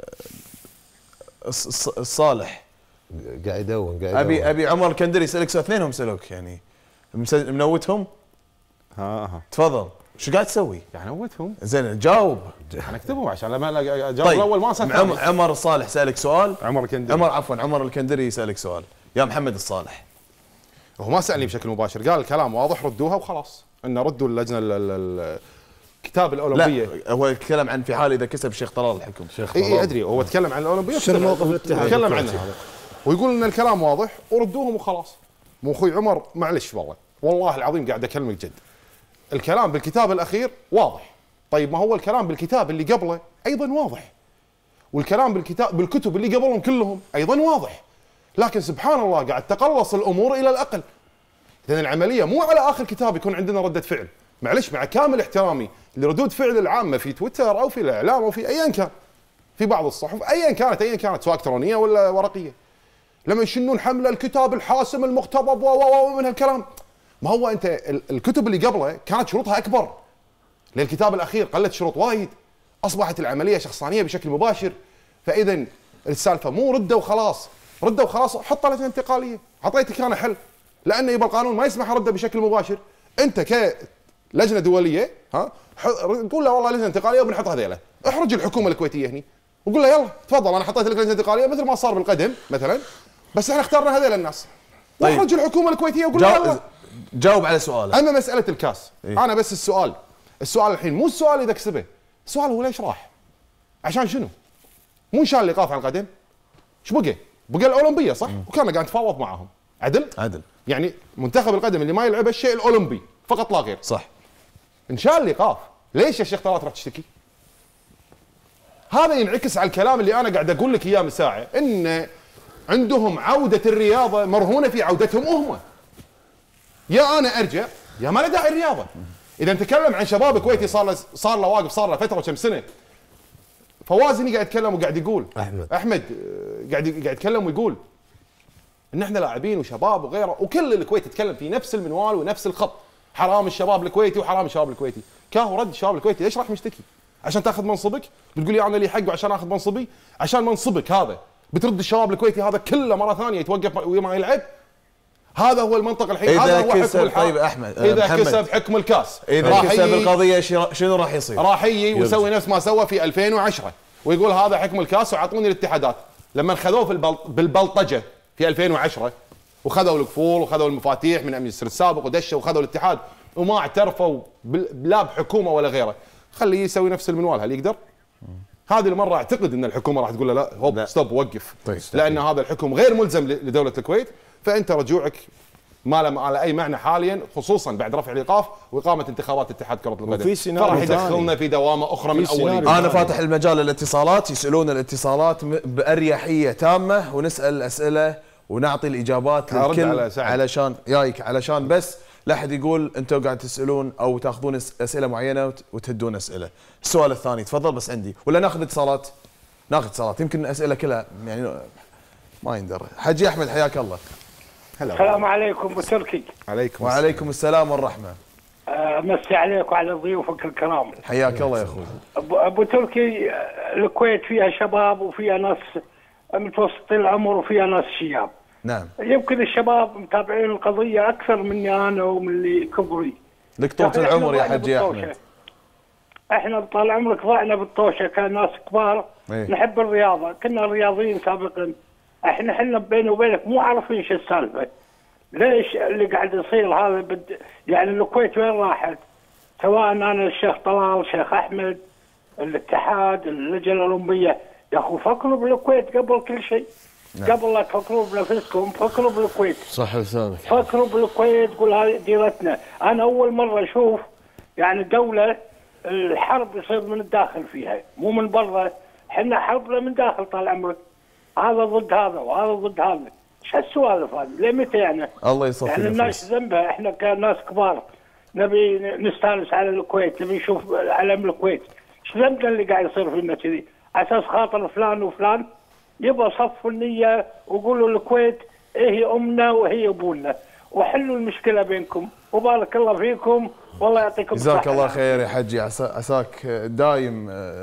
الصالح قاعد يدون قاعد ابي ابي عمر الكندري يسالك سؤال، اثنينهم سالوك يعني منوتهم. ها ها تفضل شو قاعد تسوي؟ يعني نوتهم زين جاوب. انا اكتبهم عشان لما اجاوب طيب. الاول ما صار. عم عمر الصالح سالك سؤال. عمر الكندري عمر عفوا عمر الكندري يسالك سؤال يا محمد الصالح. هو ما سالني بشكل مباشر، قال الكلام واضح ردوها وخلاص، ان ردوا اللجنه الكتاب الاولمبيه. لا هو يتكلم عن في حال اذا كسب الشيخ طلال الحكم. شيخ طلال اي ادري هو تكلم عن الاولمبيه. شنو موقف الاتحاد؟ تكلم عنه هذا ويقول ان الكلام واضح وردوهم وخلاص. مو اخوي عمر معلش والله والله العظيم قاعد اكلمك جد. الكلام بالكتاب الاخير واضح. طيب ما هو الكلام بالكتاب اللي قبله ايضا واضح. والكلام بالكتاب بالكتب اللي قبلهم كلهم ايضا واضح. لكن سبحان الله قاعد تقلص الامور الى الاقل. لان العمليه مو على اخر كتاب يكون عندنا رده فعل. معلش مع كامل احترامي لردود فعل العامه في تويتر او في الاعلام او في ايا كان، في بعض الصحف ايا كانت ايا كانت سواء الكترونيه ولا ورقيه، لما يشنون حمله الكتاب الحاسم المقتضب و من هالكلام. ما هو انت الكتب اللي قبله كانت شروطها اكبر، لان الكتاب الاخير قلت شروط وايد، اصبحت العمليه شخصانيه بشكل مباشر. فاذا السالفه مو رده وخلاص، رده وخلاص حط لجنه انتقاليه، اعطيتك انا حل، لانه يبقى القانون ما يسمح رده بشكل مباشر. انت كلجنه دوليه ها قول له والله لجنه انتقاليه وبنحط هذيله، احرج الحكومه الكويتيه هني وقول له يلا تفضل انا حطيت لك لجنه انتقاليه مثل ما صار بالقدم مثلا، بس احنا اخترنا هذيل الناس. طيب. واحرج الحكومه الكويتيه وقول له يلا جاوب على سؤاله. اما مساله الكاس إيه؟ انا بس السؤال السؤال الحين مو السؤال اذا كسبه، السؤال هو ليش راح؟ عشان شنو؟ مو ان شاء الله الايقاف عن القدم؟ ايش بقى؟ بقى الاولمبيه صح؟ م. وكان قاعد نتفاوض معهم عدل؟ عدل. يعني منتخب القدم اللي ما يلعبه الشيء الاولمبي فقط لا غير. صح. ان شاء الله الايقاف، ليش يا شيخ طلال تروح تشتكي؟ هذا ينعكس على الكلام اللي انا قاعد اقول لك اياه من ساعه، ان عندهم عوده الرياضه مرهونه في عودتهم هم. يا انا ارجع يا ما له داعي الرياضه. اذا نتكلم عن شباب كويتي صار له صار له واقف صار له فتره كم سنه. فوازني قاعد يتكلم وقاعد يقول احمد احمد قاعد قاعد يتكلم ويقول ان احنا لاعبين وشباب وغيره، وكل الكويت يتكلم في نفس المنوال ونفس الخط، حرام الشباب الكويتي وحرام الشباب الكويتي. كاهو رد الشباب الكويتي ليش راح مشتكي؟ عشان تاخذ منصبك؟ بتقول لي انا لي حق وعشان اخذ منصبي؟ عشان منصبك هذا بترد الشباب الكويتي هذا كله مره ثانيه يتوقف وما يلعب؟ هذا هو المنطق الحين، هذا هو حكم الحال. طيب احمد اذا محمد. كسب حكم الكاس، اذا كسب القضيه شنو راح يصير؟ راح يجي ويسوي نفس ما سوى في ألفين وعشرة ويقول هذا حكم الكاس وعطوني الاتحادات. لما خذوه في البل... بالبلطجه في ألفين وعشرة وخذوا القفول وخذوا المفاتيح من المجلس السابق ودشوا وخذوا الاتحاد وما اعترفوا لا بحكومه ولا غيره، خليه يسوي نفس المنوال. هل يقدر؟ هذه المره اعتقد ان الحكومه راح تقول له لا هوب ستوب وقف، طيب. لان هذا الحكم غير ملزم لدوله الكويت، فانت رجوعك ما له على اي معنى حاليا، خصوصا بعد رفع الايقاف واقامه انتخابات اتحاد كره القدم، فراح يدخلنا في دوامه اخرى من اول. انا فاتح المجال للاتصالات، يسالون الاتصالات باريحيه تامه ونسال اسئله ونعطي الاجابات للكل على علشان جايك علشان بس لا احد يقول انتم قاعد تسالون او تاخذون اسئله معينه وتهدون اسئله. السؤال الثاني تفضل بس عندي ولا ناخذ اتصالات؟ ناخذ اتصالات يمكن الاسئله كلها يعني ما يندر. حجي احمد حياك الله. هلا السلام عليكم ابو تركي. عليكم وعليكم السلام والرحمه. امسي عليك وعلى ضيوفك الكرام. حياك الله يا اخوي. ابو تركي، الكويت فيها شباب وفيها ناس متوسطين العمر وفيها ناس شياب. نعم. يمكن الشباب متابعين القضيه اكثر مني انا ومن اللي كبري. لك طولة العمر يا حجي احمد. احنا طال عمرك ضعنا بالطوشه كناس كبار. ايه؟ نحب الرياضه، كنا رياضيين سابقا. احنا حنا بيني وبينك مو عارفين شو السالفه. ليش اللي قاعد يصير هذا بد... يعني الكويت وين راحت؟ سواء انا الشيخ طلال، الشيخ احمد، الاتحاد، اللجنه الاولمبيه، يا اخو فكروا بالكويت قبل كل شيء. نعم. قبل لا تفكروا بنفسكم فكروا بالكويت. صح لسانك. فكروا بالكويت، قول هذه ديرتنا. انا اول مره اشوف يعني دوله الحرب يصير من الداخل فيها مو من برا. احنا حربنا من داخل طال عمرك. هذا ضد هذا وهذا ضد هذا. شو السوالف هذه؟ لمتى يعني؟ الله يصفي يعني الناس ذنبها، احنا كناس كبار نبي نستانس على الكويت، نبي نشوف علم الكويت. شو ذنبنا اللي قاعد يصير فينا كذي؟ على اساس خاطر فلان وفلان يبغى صفوا النيه وقولوا الكويت هي امنا وهي ابونا وحلوا المشكله بينكم وبارك الله فيكم والله يعطيكم الصحه. جزاك الله خير يا حجي، عساك دايم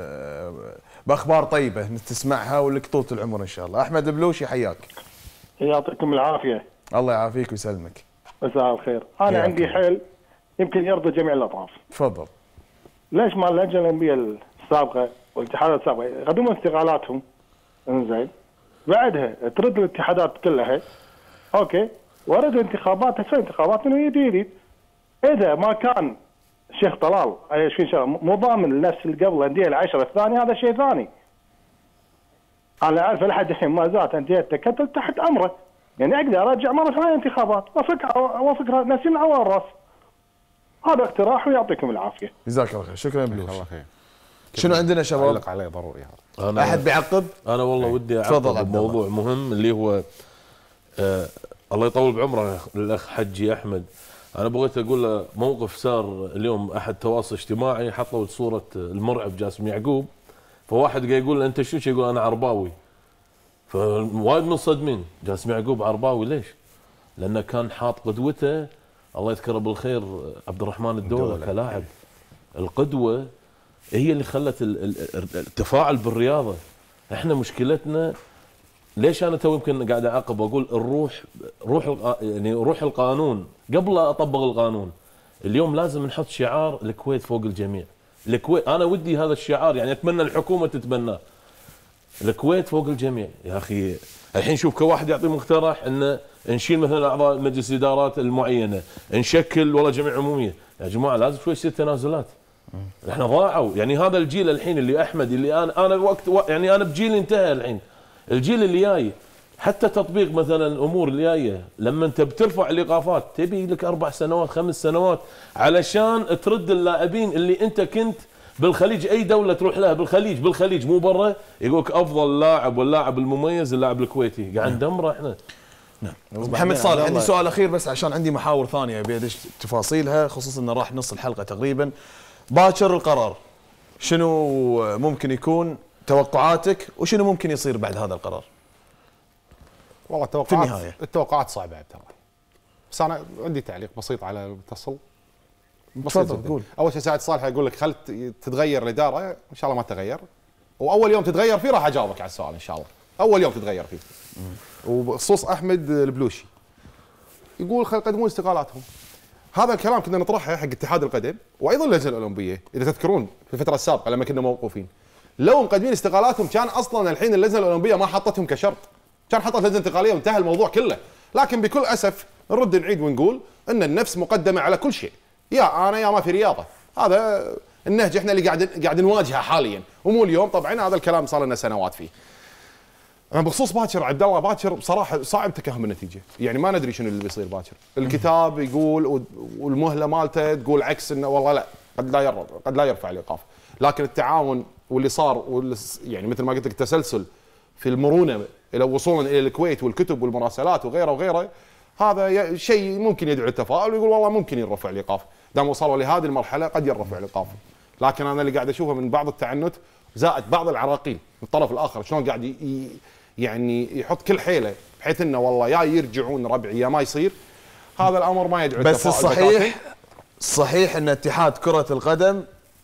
باخبار طيبه تسمعها ولك طولة العمر ان شاء الله. احمد البلوشي حياك. يعطيكم العافيه. الله يعافيك ويسلمك. مساء الخير. انا عندي حل يمكن يرضي جميع الاطراف. تفضل. ليش ما اللجنه الاولمبيه السابقه والاتحادات السابقه يقدمون استقالاتهم انزين بعدها ترد الاتحادات كلها اوكي ورد انتخابات تسوي انتخابات من يدي يدي. اذا ما كان الشيخ طلال اي شيء مو ضامن الناس اللي قبل الانديه العشره الثانيه هذا شيء ثاني. انا اعرف لحد الحين ما زالت انديتك كتل تحت امره، يعني اقدر ارجع مره ثانيه انتخابات وافكها وافكها ناسين على الراس. هذا اقتراح ويعطيكم العافيه. جزاك الله خير. شكرا يا بلوش. الله خير. شنو عندنا شباب؟ علق عليه ضروري هذا. أنا احد بيعقب؟ انا والله ودي اعقب بموضوع مهم اللي هو آه الله يطول بعمره الاخ حجي احمد. انا بغيت اقول له موقف صار اليوم احد تواصل اجتماعي حطوا صوره المرعب جاسم يعقوب، فواحد قاعد يقول له انت شو؟ يقول انا عرباوي. فوايد منصدمين، جاسم يعقوب عرباوي ليش؟ لانه كان حاط قدوته الله يذكره بالخير عبد الرحمن الدولة كلاعب. القدوه هي اللي خلت التفاعل بالرياضه. احنا مشكلتنا ليش انا تو يمكن قاعد اعقب واقول الروح روح يعني روح القانون قبل لا اطبق القانون. اليوم لازم نحط شعار الكويت فوق الجميع. الكويت انا ودي هذا الشعار، يعني اتمنى الحكومه تتبناه. الكويت فوق الجميع يا اخي. الحين شوف كواحد يعطي مقترح ان نشيل مثلا اعضاء مجلس الادارات المعينه، نشكل والله جمعيه عموميه. يا جماعه لازم شوي يصير تنازلات. احنا ضاعوا، يعني هذا الجيل الحين اللي احمد اللي انا انا وقت يعني انا بجيل انتهى الحين. الجيل اللي جاي حتى تطبيق مثلا الامور اللي جايه لما انت بترفع الايقافات تبي لك اربع سنوات خمس سنوات علشان ترد اللاعبين اللي انت كنت بالخليج. اي دوله تروح لها بالخليج بالخليج مو برا يقولك افضل لاعب واللاعب المميز اللاعب الكويتي. قاعد ندمره احنا. نعم. محمد صالح عندي سؤال اخير بس عشان عندي محاور ثانيه ابي ادش تفاصيلها، خصوصا انه راح نص الحلقه تقريبا. باكر القرار شنو ممكن يكون توقعاتك وشنو ممكن يصير بعد هذا القرار؟ والله التوقعات التوقعات صعبه ترى، بس انا عندي تعليق بسيط على المتصل. تفضل قول. اول شيء سعد صالح يقول لك هل تتغير الاداره؟ ان شاء الله ما تتغير، واول يوم تتغير فيه راح اجاوبك على السؤال ان شاء الله. اول يوم تتغير فيه. وبخصوص احمد البلوشي يقول خل يقدمون استقالاتهم. هذا الكلام كنا نطرحه حق اتحاد القدم وايضا اللجنه الاولمبيه، اذا تذكرون في الفتره السابقه لما كنا موقوفين. لو مقدمين استقالاتهم كان اصلا الحين اللجنه الاولمبيه ما حطتهم كشرط، كان حطت لجنه انتقاليه وانتهى الموضوع كله. لكن بكل اسف نرد نعيد ونقول ان النفس مقدمه على كل شيء، يا انا يا ما في رياضه. هذا النهج احنا اللي قاعد قاعد نواجهه حاليا ومو اليوم، طبعا هذا الكلام صار لنا سنوات فيه. أنا بخصوص باكر عبد الله، باكر بصراحه صعب تكهن النتيجه، يعني ما ندري شنو اللي بيصير باكر. الكتاب يقول والمهله مالته تقول عكس، انه والله لا قد لا يرفع قد لا يرفع الايقاف، لكن التعاون واللي صار واللي يعني مثل ما قلت لك التسلسل في المرونه الى وصولا الى الكويت والكتب والمراسلات وغيره وغيره، هذا شيء ممكن يدعو للتفاؤل ويقول والله ممكن يرفع الايقاف، دام وصلوا لهذه المرحله قد يرفع الايقاف. لكن انا اللي قاعد اشوفه من بعض التعنت زائد بعض العراقيل من الطرف الاخر شلون قاعد ي... يعني يحط كل حيله بحيث انه والله يا يرجعون ربعي يا ما يصير. هذا الامر ما يدعو بس الصحيح صحيح ان اتحاد كرة القدم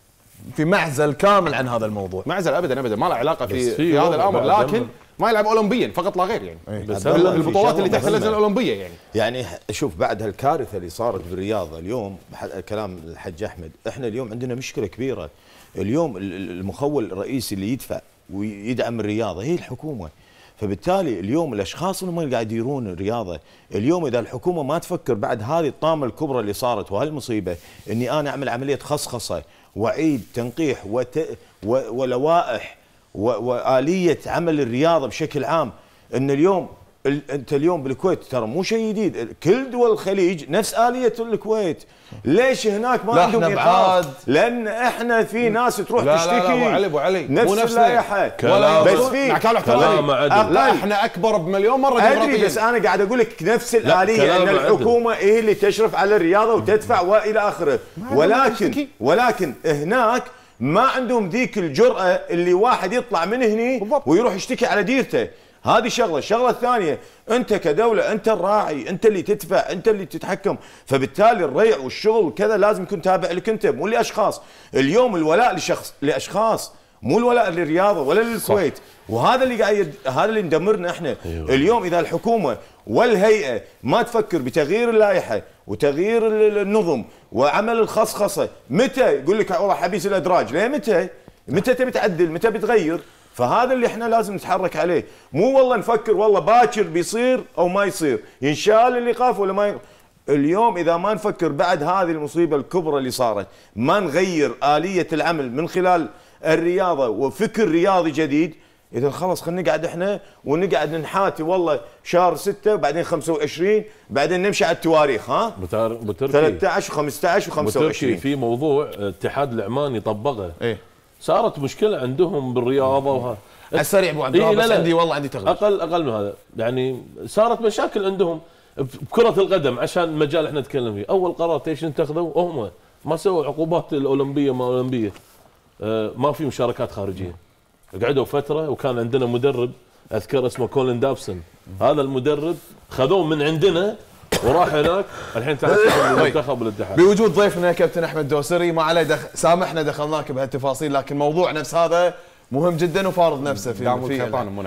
في معزل كامل عن هذا الموضوع. معزل ابدا ابدا ما له علاقه في, في هذا الامر، لكن ما يلعب اولمبيا فقط لا غير يعني. بس البطولات اللي تحت اللجنه الاولمبيه يعني. يعني شوف بعد هالكارثه اللي صارت بالرياضه اليوم، كلام الحج احمد، احنا اليوم عندنا مشكله كبيره. اليوم المخول الرئيسي اللي يدفع ويدعم الرياضه هي الحكومه. فبالتالي اليوم الاشخاص اللي قاعد يديرون الرياضه، اليوم اذا الحكومه ما تفكر بعد هذه الطامه الكبرى اللي صارت وهالمصيبه، اني انا اعمل عمليه خصخصه واعيد تنقيح وت... و... ولوائح و... واليه عمل الرياضه بشكل عام. ان اليوم ال... انت اليوم بالكويت ترى مو شيء جديد، كل دول الخليج نفس اليه الكويت. ليش هناك ما عندهم ايقاف؟ لان احنا في ناس تروح لا تشتكي. لا لا ابو علي ابو علي نفس اللائحه بس في كلام لا احنا اكبر بمليون مره ادري، بس انا قاعد اقول لك نفس الاليه ان الحكومه هي اللي تشرف على الرياضه وتدفع والى اخره، ولكن ولكن هناك ما عندهم ذيك الجرأه اللي واحد يطلع من هني ويروح يشتكي على ديرته. هذه شغله، الشغله الثانيه انت كدوله انت الراعي، انت اللي تدفع، انت اللي تتحكم، فبالتالي الريع والشغل كذا لازم يكون تابع لك انت مو لاشخاص. اليوم الولاء لشخص لاشخاص مو الولاء للرياضه ولا للكويت، وهذا اللي قاعد يد... هذا اللي ندمرنا احنا. أيوة. اليوم اذا الحكومه والهيئه ما تفكر بتغيير اللائحه وتغيير النظم وعمل الخصخصه، متى يقول لك والله حبيس الادراج؟ ليه متى؟ متى تبي تعدل؟ متى بتغير؟ فهذا اللي احنا لازم نتحرك عليه، مو والله نفكر والله باكر بيصير او ما يصير، ينشال الايقاف ولا ما ي... اليوم اذا ما نفكر بعد هذه المصيبه الكبرى اللي صارت، ما نغير آلية العمل من خلال الرياضه وفكر رياضي جديد، اذا خلاص خلينا نقعد احنا ونقعد نحاتي والله شهر ستة وبعدين خمسة وعشرين بعدين نمشي على التواريخ. ها بتركي ثلاثة عشر وخمسة عشر وخمسة وعشرين في موضوع الاتحاد العماني طبقه. ايه صارت مشكله عندهم بالرياضه وها على السريع ابو عبد الله. إيه بس عندي والله عندي تغريده اقل اقل من هذا، يعني صارت مشاكل عندهم بكره القدم عشان المجال احنا نتكلم فيه. اول قرار ايش اتخذوا؟ هم ما سووا عقوبات الاولمبيه ما اولمبيه، آه ما في مشاركات خارجيه. قعدوا فتره وكان عندنا مدرب اذكر اسمه كولين دابسون، هذا المدرب خذوه من عندنا وراح هناك الحين تعال المنتخب والاتحاد. بوجود ضيفنا كابتن احمد دوسري ما عليه دخل، سامحنا دخلناك بهالتفاصيل، لكن موضوع نفس هذا مهم جدا وفارض نفسه في, في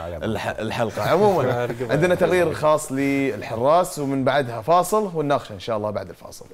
الحلقه. عموما عندنا تغيير خاص للحراس ومن بعدها فاصل ونناقشه ان شاء الله بعد الفاصل.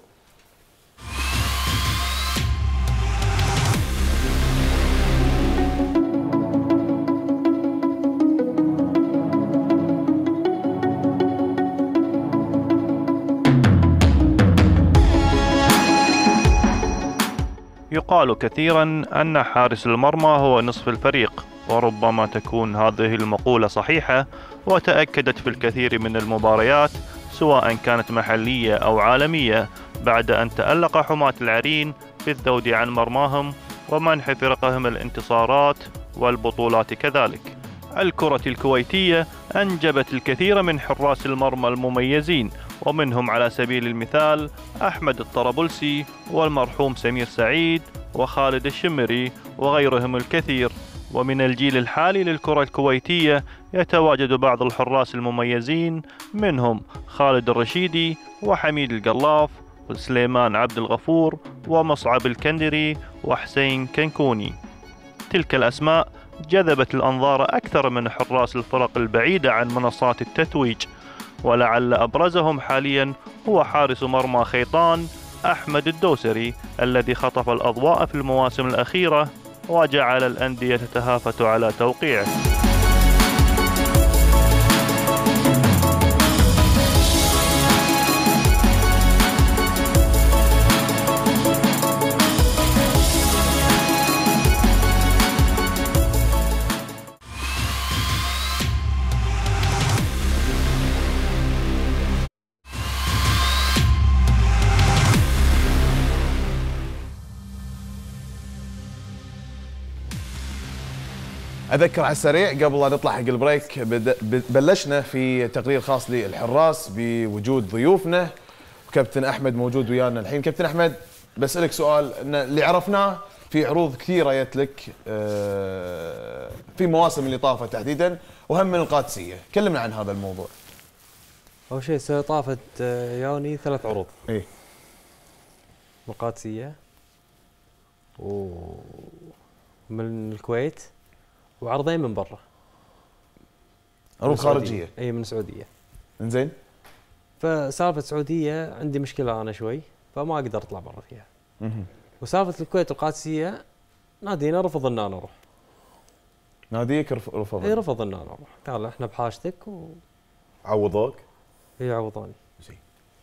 يقال كثيرا أن حارس المرمى هو نصف الفريق، وربما تكون هذه المقولة صحيحة وتأكدت في الكثير من المباريات سواء كانت محلية أو عالمية بعد أن تألق حماة العرين في الذود عن مرماهم ومنح فرقهم الانتصارات والبطولات كذلك. الكرة الكويتية أنجبت الكثير من حراس المرمى المميزين، ومنهم على سبيل المثال أحمد الطرابلسي والمرحوم سمير سعيد وخالد الشمري وغيرهم الكثير. ومن الجيل الحالي للكرة الكويتية يتواجد بعض الحراس المميزين، منهم خالد الرشيدي وحميد القلاف وسليمان عبد الغفور ومصعب الكندري وحسين كنكوني. تلك الأسماء جذبت الأنظار أكثر من حراس الفرق البعيدة عن منصات التتويج، ولعل أبرزهم حاليا هو حارس مرمى خيطان أحمد الدوسري الذي خطف الأضواء في المواسم الأخيرة وجعل الأندية تتهافت على توقيعه. اذكر على السريع قبل لا نطلع حق البريك، بلشنا في تقرير خاص للحراس بوجود ضيوفنا، كابتن احمد موجود ويانا الحين. كابتن احمد بسالك سؤال، ان اللي عرفناه في عروض كثيره جت لك في مواسم اللي طافت تحديدا وهم من القادسيه، كلمنا عن هذا الموضوع. اول شيء السنه طافت يوني ثلاث عروض. اي من القادسيه ومن الكويت وعرضين من برا. عروض خارجيه؟ اي من السعوديه. انزين. فسالفه السعوديه عندي مشكله انا شوي، فما اقدر اطلع برا فيها. اها. وسالفه الكويت القادسيه نادينا رفض ان انا اروح. ناديك رفض؟ اي رفض ان انا اروح، قال احنا بحاجتك و عوضوك؟ اي عوضوني. زين.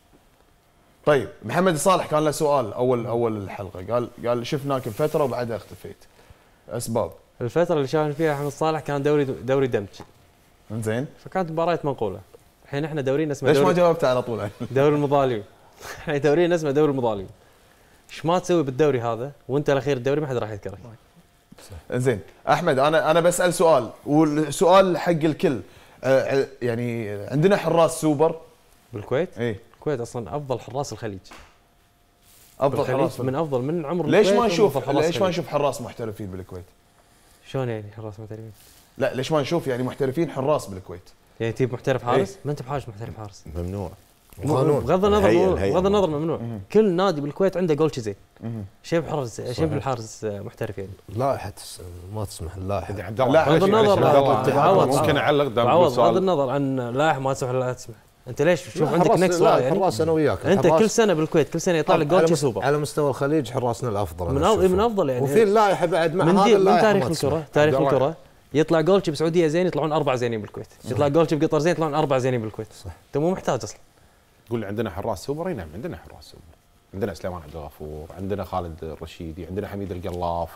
طيب محمد الصالح كان له سؤال اول اول الحلقه، قال قال شفناك بفتره وبعدها اختفيت. اسباب؟ الفتره اللي شافني فيها احمد الصالح كان دوري دوري دمج. انزين. فكانت مباريات منقوله. الحين احنا دورينا اسمه ليش ما جاوبت على طول؟ دوري المظالم. احنا دورينا اسمه دوري المظالم. ايش ما تسوي بالدوري هذا وانت الاخير الدوري ما حد راح يذكرك. زين احمد، انا انا بسال سؤال والسؤال حق الكل. آه يعني عندنا حراس سوبر بالكويت؟ اي الكويت اصلا افضل حراس الخليج. افضل حراس من افضل من عمر ليش ما نشوف ليش ما نشوف حراس محترفين بالكويت؟ شلون يعني حراس محترفين؟ لا ليش ما نشوف يعني محترفين حراس بالكويت؟ يعني تجيب محترف حارس؟ إيه؟ ما انت بحاجه محترف حارس. ممنوع. بغض النظر بغض النظر ممنوع. مم. كل نادي بالكويت عنده جولشي زين. شيء بحارس شيء بالحارس محترف يعني. لائحه ما تسمح اللائحه. بغض النظر ممكن اعلق دام بغض النظر عن اللائحه ما تسمح لا تسمح. انت ليش شوف عندك نكس يعني حراس انا وياك. انت كل سنه بالكويت كل سنه يطلع لك جولشي سوبر. على مستوى الخليج حراسنا الافضل من أفضل من افضل يعني. وفي اللائحه بعد مع من هذا اللائحه من تاريخ الكره تاريخ الكره يطلع جولشي بسعوديه زين يطلعون اربع زينين بالكويت، يطلع جولشي بقطر زين يطلعون اربع زينين بالكويت. صح. انت مو محتاج اصلا تقول عندنا حراس سوبر. نعم عندنا حراس سوبر، عندنا سليمان عبد الغفور، عندنا خالد الرشيدي، عندنا حميد القلاف،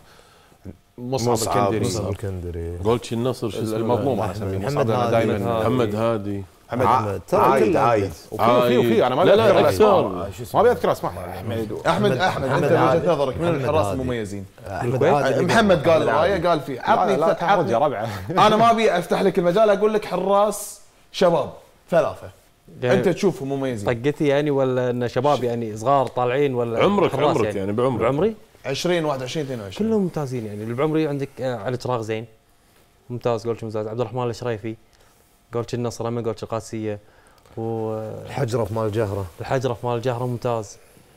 مصعب الكندري، جولشي النصر شو اسمه المظلوم انا اسميه مصعب دائما. محمد هادي محمد عايد عايد وفي وفي انا ما لا لا اكثر ما ابي اذكر اسماء. احمد احمد احمد انت بوجهه نظرك من الحراس المميزين؟ محمد قال رايه قال فيه عطني حطني يا ربع. انا ما ابي افتح لك المجال اقول لك حراس شباب ثلاثه يعني انت تشوفهم مميزين. طقتي يعني ولا ان شباب يعني صغار طالعين ولا عمرك عمرك يعني, يعني بعمري بعمري عشرين واحد وعشرين اثنين وعشرين كلهم ممتازين يعني. اللي بعمري عندك علي تراغ زين ممتاز جولش ممتاز، عبد الرحمن الشريفي جولش النصر اما جولش القادسيه والحجره مال الجهره الحجره مال الجهره ممتاز.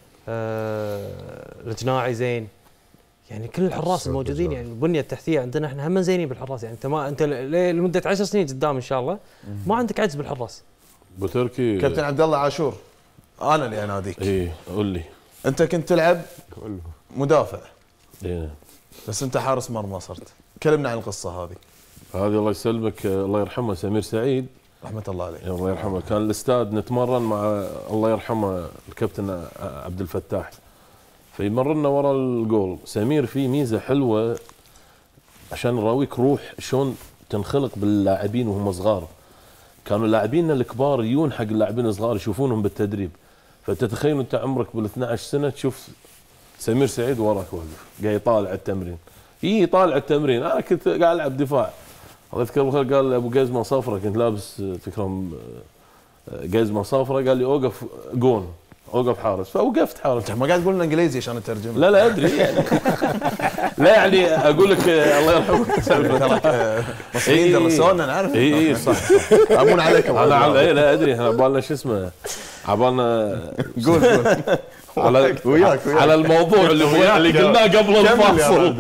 أه الجناعي زين يعني. كل الحراس الموجودين يعني البنيه التحتيه عندنا احنا هم زينين بالحراس يعني. انت ما انت لمده عشر سنين قدام ان شاء الله ما عندك عجز بالحراس. ابو تركي كابتن عبد الله عاشور انا اللي اناديك. اي قول لي. انت كنت تلعب مدافع اي بس انت حارس مرمى صرت، كلمنا عن القصه هذه. هذه الله يسلمك الله يرحمه سمير سعيد رحمه الله عليه. الله يرحمه كان الاستاذ نتمرن مع الله يرحمه الكابتن عبد الفتاح، فيمرنا ورا الجول. سمير فيه ميزه حلوه عشان نراويك روح شلون تنخلق باللاعبين وهم صغار. كانوا لاعبيننا الكبار يجون حق اللاعبين الصغار يشوفونهم بالتدريب، فتتخيل انت عمرك بال اثنعش سنه تشوف سمير سعيد وراك واقف قاعد يطالع التمرين. يجي يطالع التمرين، انا كنت قاعد العب دفاع. اذكر قال ابو جزمه صفرة كنت لابس تكرم جزمه صفرة قال لي اوقف جون اوقف حارس، فوقفت حارس. ما قاعد تقول لنا انجليزي عشان اترجم؟ لا لا ادري يعني. لا يعني اقول لك الله يرحمه مصريين درسونا نعرف. اي اي صح امون عليكم. انا على لا ادري احنا عبالنا شو اسمه عبالنا قول قول على وياك على الموضوع اللي هو اللي قلناه قبل الفاصل.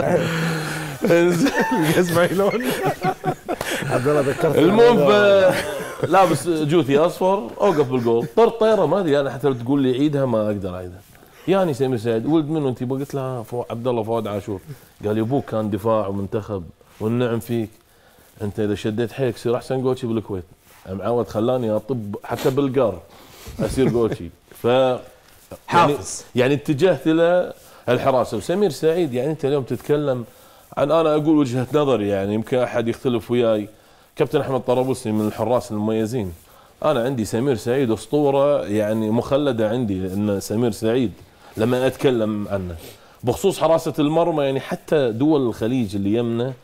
اسمعي لون عبد الله ذكرت المهم لابس جوثي اصفر اوقف بالجول طر طيره ما ادري انا حتى لو تقول لي عيدها ما اقدر اعيدها. يعني سمير سعيد ولد منه انت؟ قلت له عبد الله فؤاد عاشور. قال لي ابوك كان دفاع ومنتخب والنعم فيك، انت اذا شديت حيلك صير احسن جولشي بالكويت. معود خلاني اطب حتى بالقار اصير جولشي. ف حافظ يعني اتجهت الى الحراسه. وسمير سعيد يعني انت اليوم تتكلم عن انا اقول وجهه نظري يعني يمكن احد يختلف وياي. كابتن احمد طرابلسي من الحراس المميزين. انا عندي سمير سعيد اسطوره يعني مخلده عندي ان سمير سعيد لما اتكلم عنه بخصوص حراسه المرمى يعني حتى دول الخليج اللي يمنا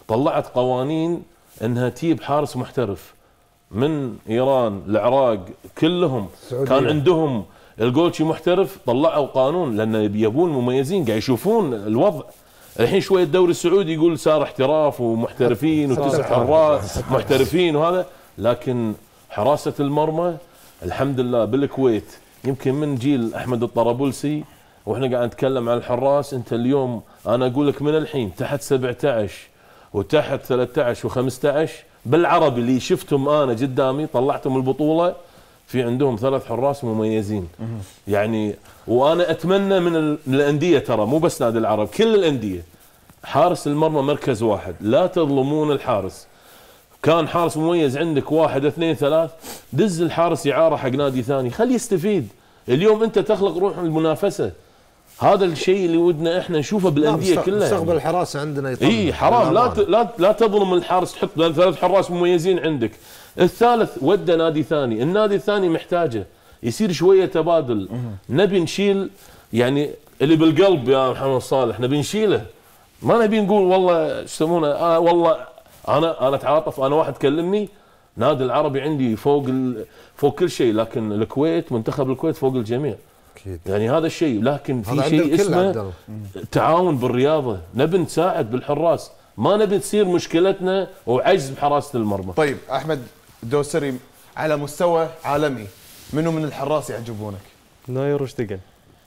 طلعت قوانين انها تجيب حارس محترف من ايران، العراق، كلهم سعودية. كان عندهم الجولشي محترف، طلعوا قانون لان يبون مميزين، قاعد يشوفون الوضع. الحين شويه الدوري السعودي يقول صار احتراف ومحترفين وتسع حراس محترفين وهذا، لكن حراسه المرمى الحمد لله بالكويت يمكن من جيل احمد الطرابلسي واحنا قاعد نتكلم عن الحراس. انت اليوم انا اقول لك من الحين تحت سبعة عشر وتحت ثلاثة عشر وخمسة عشر بالعربي اللي شفتهم انا قدامي طلعتهم البطوله، في عندهم ثلاث حراس مميزين يعني. وانا اتمنى من الانديه ترى مو بس نادي العرب، كل الانديه حارس المرمى مركز واحد، لا تظلمون الحارس. كان حارس مميز عندك واحد اثنين ثلاث، دز الحارس اعاره حق نادي ثاني خليه يستفيد. اليوم انت تخلق روح المنافسه، هذا الشيء اللي ودنا احنا نشوفه بالانديه كلها. مستقبل يعني. الحراسه عندنا يطمن. اي حرام، لا لا لا تظلم الحارس، تحط ثلاث حراس مميزين عندك، الثالث ودى نادي ثاني، النادي الثاني محتاجه، يصير شويه تبادل. نبي نشيل يعني اللي بالقلب يا محمد صالح، نبي نشيله، ما نبي نقول والله ايش يسمونه آه والله انا انا اتعاطف. انا واحد كلمني نادي العربي عندي فوق فوق كل شيء، لكن الكويت منتخب الكويت فوق الجميع. أكيد. يعني هذا الشيء، لكن في شيء اسمه تعاون بالرياضه، نبي نساعد بالحراس، ما نبي تصير مشكلتنا وعجز بحراسه المرمى. طيب احمد الدوسري، على مستوى عالمي منو من الحراس يعجبونك؟ نوير وشتيجن.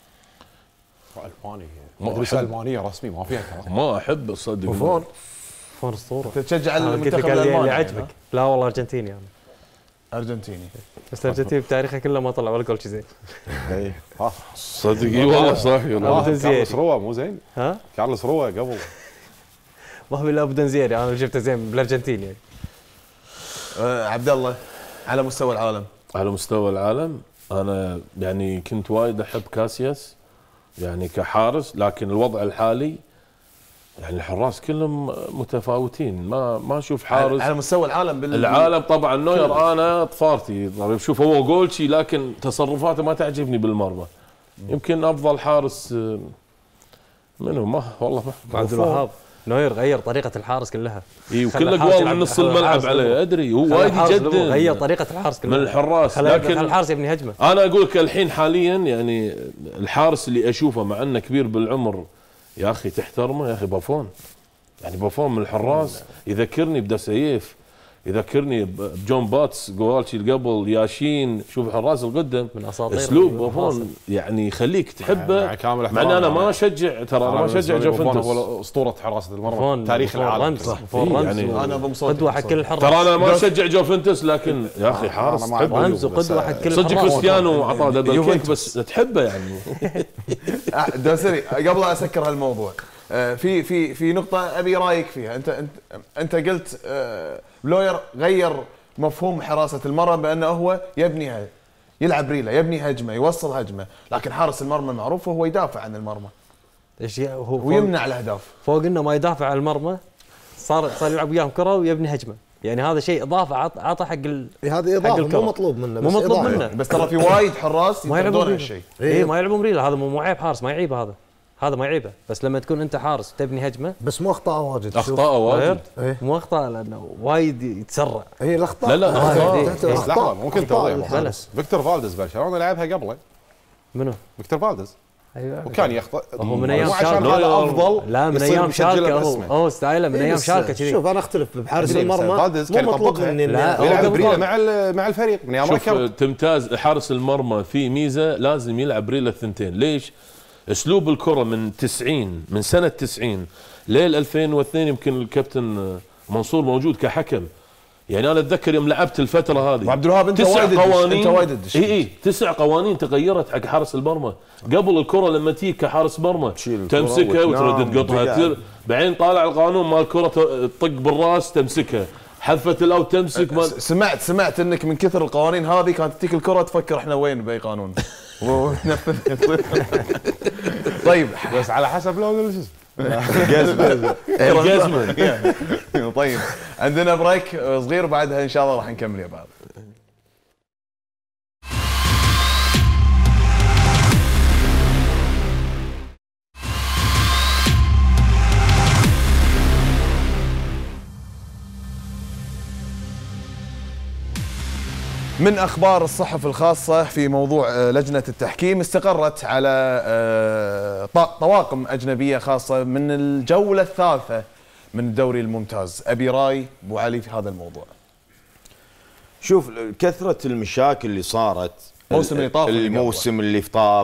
الماني مدرسه المانيه رسمي ما فيها كلام. ما احب اصدق. بوفون بوفون اسطوره. تشجع المنتخب الالماني اللي عجبك؟ لا والله ارجنتيني انا. ارجنتيني بس الارجنتين بتاريخه كله ما طلع ولا جول شي زين. اي ها صدقي والله صح. كارلوس روا مو زين؟ ها؟ كارلوس روا قبل ما هو الا ابو دنزيري انا جبته زين بالارجنتين يعني. أه عبد الله، على مستوى العالم. على مستوى العالم انا يعني كنت وايد احب كاسياس يعني كحارس، لكن الوضع الحالي يعني الحراس كلهم متفاوتين، ما ما اشوف حارس على مستوى العالم. بال... العالم طبعا نوير انا طفارتي، طيب شوف هو جولشي لكن تصرفاته ما تعجبني بالمرمى. يمكن افضل حارس منو ما والله ما عبد الوهاب. نوير غير طريقه الحارس كلها. اي وكل اقوال من نص الملعب عليه، ادري هو وايد يجدد، غير طريقه الحارس كلها من الحراس. لكن الحارس يبني هجمه. انا اقول لك الحين حاليا يعني الحارس اللي اشوفه مع انه كبير بالعمر يا اخي تحترمه يا اخي، بوفون. يعني بوفون من الحراس يذكرني بدسيف، يذكرني بجون باتس، جوالشي اللي قبل، ياشين. شوف الحراس القدم من اساطير اسلوب بوفون يعني يخليك تحبه، مع ان انا ما اشجع، ترى انا ما اشجع جوفنتوس. هو اسطوره حراسه المرمى تاريخ العالم يعني. انا قدوه حق كل الحراس. ترى انا ما اشجع جوفنتوس، لكن يا اخي حارس رمز وقدوه حق كل الحراس. صدق كريستيانو عطاه دبل كيك بس تحبه يعني. دوسري قبل اسكر هالموضوع، في في في نقطة أبي رأيك فيها. أنت أنت أنت قلت بلوير غير مفهوم حراسة المرمى بأنه هو يبنيها، يلعب ريلة، يبني هجمة، يوصل هجمة، لكن حارس المرمى المعروف هو يدافع عن المرمى. ايش هو ويمنع الأهداف. فوق إنه ما يدافع عن المرمى، صار صار يلعب وياهم كرة ويبني هجمة. يعني هذا شيء إضافة عطى حق ال هذه إضافة مو مطلوب منه، مو مطلوب منه. بس ترى في وايد حراس ما يلعبون هالشيء. إيه ما يلعبون ريلة، هذا مو عيب حارس، ما يعيبه هذا. هذا ما يعيبه، بس لما تكون انت حارس تبني هجمه. بس مو اخطاء واجد. اخطاء واجد إيه؟ مو اخطاء لانه وايد يتسرع. اي الاخطاء لا لا اخطاء. لحظه ممكن توضيح. فيكتور فالديز برشلونه لعبها قبله. منو؟ فيكتور فالديز. ايوه وكان يخطئ. هو من ايام شالكه هذا افضل. لا من ايام شالكه هو هو ستايله من ايام شالكه كذي. شوف انا اختلف بحارس المرمى. فالديز كان مطلوب مني يلعب بريله مع مع الفريق من ايام شوف تمتاز حارس المرمى في ميزه لازم يلعب بريله الثنتين. ليش؟ اسلوب الكره من تسعين من سنه تسعين ليل ألفين واثنين يمكن الكابتن منصور موجود كحكم. يعني انا اتذكر يوم لعبت الفتره هذه عبد الوهاب انت وايد قوانين انت وايد اي اي تسع قوانين تغيرت حق حارس المرمى. قبل الكره لما تيجي كحارس مرمى تمسكها وترد تقطها، بعدين طالع القانون مال الكره تطق بالراس تمسكها، حذفه الاوت تمسك. ما سمعت سمعت انك من كثر القوانين هذه كانت تجيك الكره تفكر احنا وين باي قانون وتنفذ. طيب بس على حسب لون الجزمه الجزمه. طيب عندنا بريك صغير بعدها ان شاء الله راح نكمل يا بعض. من أخبار الصحف الخاصة في موضوع لجنة التحكيم، استقرت على طواقم أجنبية خاصة من الجولة الثالثة من الدوري الممتاز. أبي راي أبو علي في هذا الموضوع. شوف كثرة المشاكل اللي صارت الموسم اللي طاف الموسم اللي طاف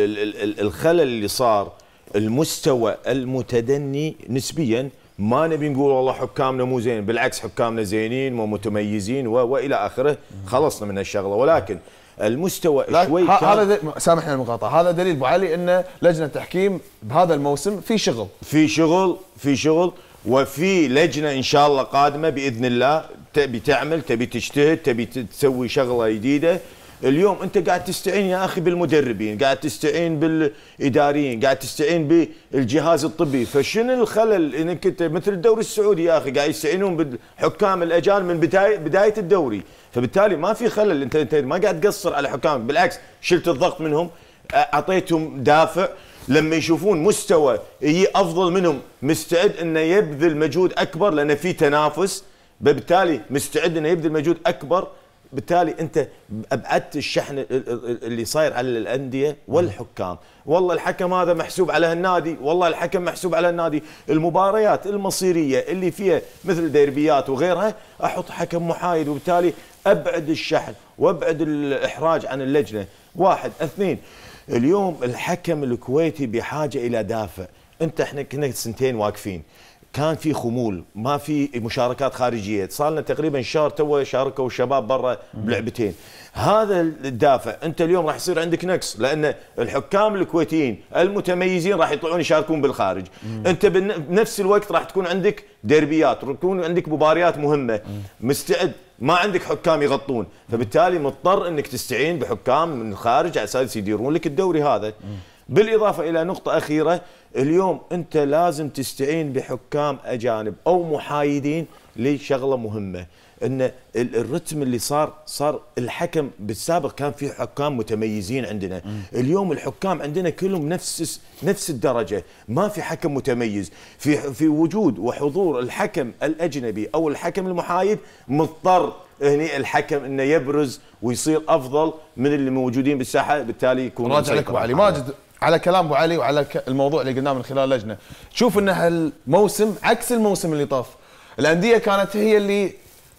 الخلل اللي صار، المستوى المتدني نسبيا. ما نبي نقول والله حكامنا مو زين، بالعكس حكامنا زينين ومتميزين والى اخره، خلصنا من هالشغله، ولكن المستوى شوي كان هذا سامحني المقاطعه، هذا دليل ابو علي ان لجنه التحكيم بهذا الموسم في شغل في شغل في شغل وفي لجنه ان شاء الله قادمه باذن الله تبي تعمل، تبي تجتهد، تبي تسوي شغله جديده. اليوم انت قاعد تستعين يا اخي بالمدربين، قاعد تستعين بالاداريين، قاعد تستعين بالجهاز الطبي، فشنو الخلل انك انت مثل الدوري السعودي يا اخي قاعد يستعينون بالحكام الاجانب من بدايه بدايه الدوري، فبالتالي ما في خلل، انت انت ما قاعد تقصر على حكامك، بالعكس شلت الضغط منهم، اعطيتهم دافع، لما يشوفون مستوى يجي افضل منهم مستعد انه يبذل مجهود اكبر لان في تنافس، بالتالي مستعد انه يبذل مجهود اكبر، بالتالي انت ابعدت الشحن اللي صاير على الانديه والحكام. والله الحكم هذا محسوب على النادي، والله الحكم محسوب على النادي. المباريات المصيريه اللي فيها مثل ديربيات وغيرها احط حكم محايد، وبالتالي ابعد الشحن وابعد الاحراج عن اللجنه. واحد اثنين، اليوم الحكم الكويتي بحاجه الى دافع. انت احنا كنا سنتين واقفين، كان في خمول، ما في مشاركات خارجيه، صار لنا تقريبا شهر تو شاركوا الشباب برا بلعبتين. هذا الدافع انت اليوم راح يصير عندك نقص، لان الحكام الكويتيين المتميزين راح يطلعون يشاركون بالخارج. مم. انت بنفس الوقت راح تكون عندك ديربيات، راح تكون عندك مباريات مهمه، مم. مستعد، ما عندك حكام يغطون، فبالتالي مضطر انك تستعين بحكام من الخارج على اساس يديرون لك الدوري هذا. مم. بالاضافه الى نقطه اخيره، اليوم انت لازم تستعين بحكام اجانب او محايدين لشغله مهمه، ان الرتم اللي صار صار الحكم بالسابق كان في حكام متميزين عندنا، م. اليوم الحكام عندنا كلهم نفس نفس الدرجه، ما في حكم متميز. في في وجود وحضور الحكم الاجنبي او الحكم المحايد، مضطر هني الحكم انه يبرز ويصير افضل من اللي موجودين بالساحه، بالتالي يكون راجع لك ابو علي ماجد على كلام ابو علي وعلى الموضوع اللي قلناه من خلال لجنه. تشوف ان هالموسم عكس الموسم اللي طاف، الانديه كانت هي اللي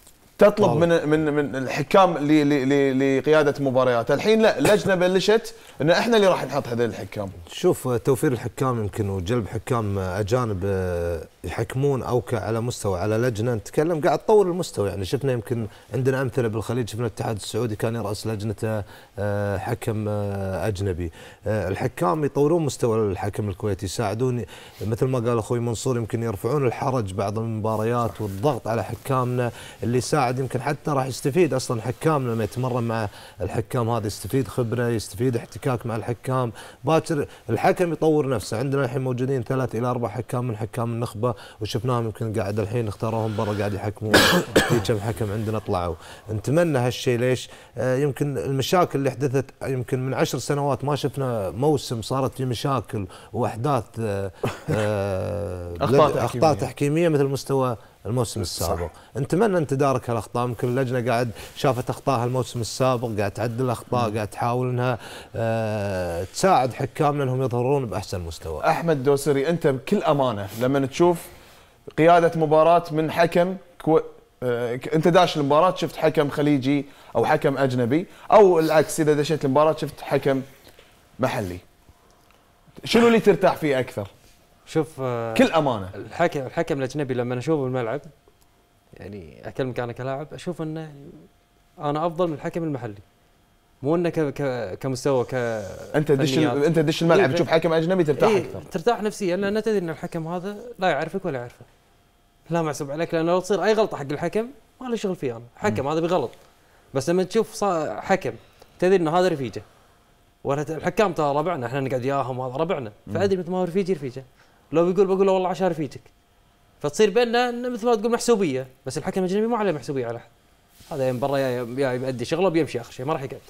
تطلب من من من الحكام لقياده مباريات، الحين لا، اللجنه بلشت ان احنا اللي راح نحط هذول الحكام. شوف توفير الحكام يمكن وجلب حكام اجانب يحكمون او على مستوى على لجنه، نتكلم قاعد تطور المستوى. يعني شفنا يمكن عندنا امثله بالخليج، شفنا الاتحاد السعودي كان يراس لجنته حكم اجنبي. الحكام يطورون مستوى الحكم الكويتي، يساعدون مثل ما قال اخوي منصور، يمكن يرفعون الحرج بعض المباريات والضغط على حكامنا اللي يساعد، يمكن حتى راح يستفيد اصلا حكام لما يتمرن مع الحكام هذا، يستفيد خبره، يستفيد احتكاك مع الحكام، باكر الحكم يطور نفسه. عندنا الحين موجودين ثلاث الى اربع حكام من حكام النخبه وشفناهم يمكن قاعد الحين اختاروهم برا قاعد يحكمون، في كم حكم عندنا طلعوا. نتمنى هالشيء، ليش؟ آه يمكن المشاكل اللي حدثت يمكن من عشر سنوات ما شفنا موسم صارت فيه مشاكل واحداث آه آه اخطاء اخطاء تحكيميه مثل مستوى الموسم السابق. نتمنى ان تدارك هالاخطاء، يمكن اللجنه قاعد شافت اخطاء الموسم السابق، قاعد تعدل الاخطاء، قاعد تحاول انها أه تساعد حكامنا انهم يظهرون باحسن مستوى. احمد دوسري، انت بكل امانه لما تشوف قياده مباراه من حكم كو... أه انت داش المباراه شفت حكم خليجي او حكم اجنبي، او العكس اذا دشيت المباراه شفت حكم محلي، شنو اللي ترتاح فيه اكثر؟ شوف كل امانه، الحكم الحكم الاجنبي لما اشوفه بالملعب، يعني اكلمك انا كلاعب، اشوف انه انا افضل من الحكم المحلي، مو انه كمستوى ك انت دش انت دش الملعب تشوف حكم اجنبي ترتاح إيه اكثر، ترتاح نفسيا، لان تدري ان الحكم هذا لا يعرفك ولا يعرفه، لا محسوب عليك، لانه لو تصير اي غلطه حق الحكم ما له شغل فيه انا، حكم هذا بغلط، بس لما تشوف حكم تدري ان هذا رفيجه، ولا الحكام ترى ربعنا، احنا نقعد وياهم هذا ربعنا، فادري مثل ما هو رفيجي رفيجه، لو بيقول بقول له والله عشان رفيجك، فتصير بيننا مثل ما تقول محسوبيه، بس الحكم الاجنبي ما عليه محسوبيه على احد، هذا من برا يا يؤدي شغله بيمشي اخر شيء ما راح يقعد.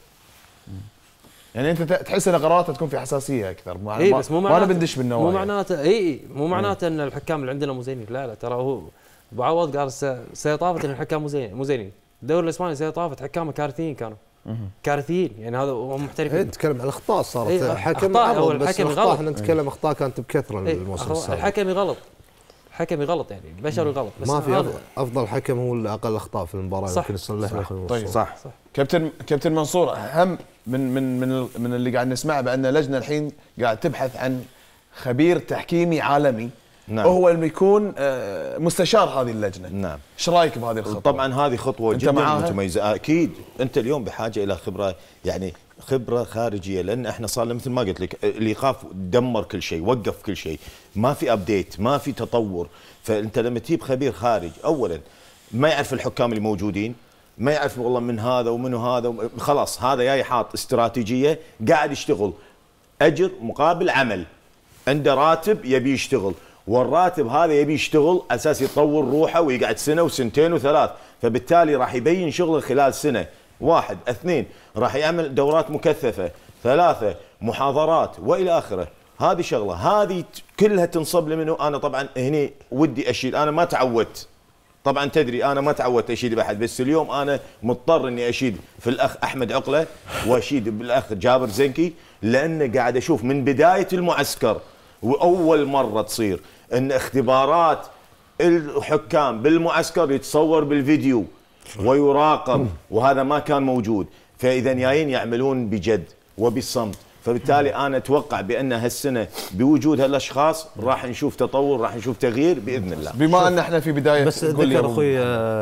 يعني انت تحس ان قراراته تكون في حساسيه اكثر، ما إيه بس مو معناته ما بندش بالنوايا، مو معناته اي مو معناته ان الحكام اللي عندنا مو زينين، لا لا، ترى هو ابو عوض قال السنه طافت ان الحكام مو زينين مو زينين الدوري الاسباني السنه طافت حكامه كارثيين كانوا كارثيين يعني هذا هم محترفين. نتكلم عن الاخطاء صارت إيه حكم أخطاء بس الحكم الاخطاء غلط. احنا نتكلم اخطاء كانت بكثره إيه الموسم السابق. الحكم غلط الحكم غلط يعني البشري غلط بس ما في افضل حكم هو الاقل اخطاء في المباراه يمكن يصلح له. طيب صح. صح كابتن كابتن منصور اهم من من من من اللي قاعد نسمعه بان اللجنه الحين قاعد تبحث عن خبير تحكيمي عالمي. نعم. وهو اللي يكون مستشار هذه اللجنه. نعم. ايش رايك بهذه الخطوه؟ طبعا هذه خطوه جدا متميزه اكيد. انت اليوم بحاجه الى خبره يعني خبره خارجيه لان احنا صار لنا مثل ما قلت لك الايقاف دمر كل شيء وقف كل شيء ما في ابديت ما في تطور. فانت لما تجيب خبير خارج اولا ما يعرف الحكام اللي موجودين ما يعرف والله من هذا ومن هذا خلاص هذا جاي حاط استراتيجيه قاعد يشتغل اجر مقابل عمل عنده راتب يبي يشتغل والراتب هذا يبي يشتغل اساس يطور روحه ويقعد سنه وسنتين وثلاث فبالتالي راح يبين شغله خلال سنه. واحد اثنين راح يعمل دورات مكثفه ثلاثه محاضرات والى اخره. هذه شغله هذه كلها تنصب لي منه. انا طبعا هني ودي اشيل انا ما تعودت طبعا تدري انا ما تعودت اشيد باحد بس اليوم انا مضطر اني اشيد في الاخ احمد عقله واشيد بالاخ جابر زنكي لان قاعد اشوف من بدايه المعسكر واول مره تصير ان اختبارات الحكام بالمعسكر يتصور بالفيديو ويراقب وهذا ما كان موجود. فاذا جايين يعملون بجد وبالصمت فبالتالي انا اتوقع بان هالسنه بوجود هالاشخاص راح نشوف تطور راح نشوف تغيير باذن الله. بما ان احنا في بدايه بس ذكر اخوي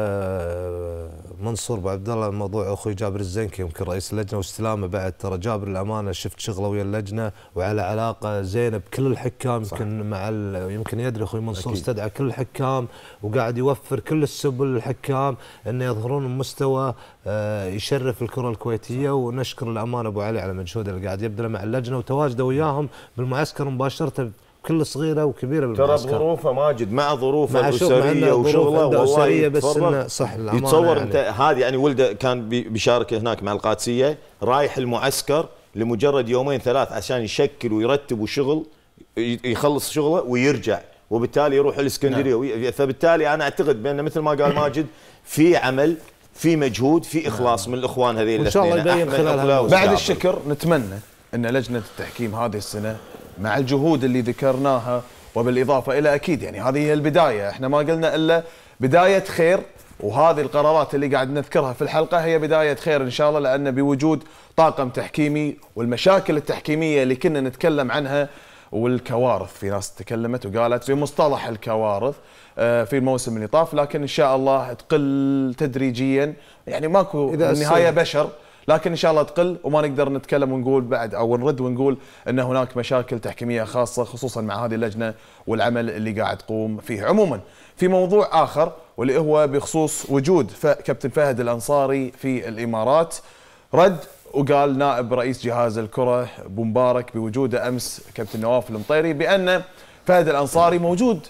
منصور ابو عبد الله موضوع اخوي جابر الزنكي يمكن رئيس اللجنه واستلامه بعد ترى جابر الامانه شفت شغله ويا اللجنه وعلى علاقه زينه بكل الحكام يمكن مع يمكن يدري اخوي منصور استدعى كل الحكام وقاعد يوفر كل السبل للحكام انه يظهرون بمستوى يشرف الكره الكويتيه ونشكر الامانه ابو علي على مجهوده اللي قاعد يبذله مع اللجنه وتواجده وياهم بالمعسكر مباشره كل صغيره وكبيره بالمعسكر. ترى بظروفه ماجد مع ظروفه الاسريه وشغله والله بس انه صح الامانه يتصور يعني. انت هذه يعني ولده كان بيشارك هناك مع القادسيه رايح المعسكر لمجرد يومين ثلاث عشان يشكل ويرتب وشغل يخلص شغله ويرجع وبالتالي يروح الاسكندريه. نعم. فبالتالي انا اعتقد بان مثل ما قال ماجد في عمل في مجهود في اخلاص من الاخوان هذيل ان شاء الله يبين خلال بعد الشكر نتمنى ان لجنه التحكيم هذه السنه مع الجهود اللي ذكرناها وبالاضافه الى اكيد يعني هذه هي البدايه احنا ما قلنا الا بدايه خير وهذه القرارات اللي قاعد نذكرها في الحلقه هي بدايه خير ان شاء الله لان بوجود طاقم تحكيمي والمشاكل التحكيميه اللي كنا نتكلم عنها والكوارث في ناس تكلمت وقالت بمصطلح الكوارث في الموسم اللي طاف لكن ان شاء الله تقل تدريجيا يعني ماكو النهايه بشر لكن ان شاء الله تقل وما نقدر نتكلم ونقول بعد او نرد ونقول ان هناك مشاكل تحكيميه خاصه خصوصا مع هذه اللجنه والعمل اللي قاعد تقوم فيه. عموما في موضوع اخر واللي هو بخصوص وجود كابتن فهد الانصاري في الامارات رد وقال نائب رئيس جهاز الكره ابو مبارك بوجوده امس كابتن نواف المطيري بان فهد الانصاري موجود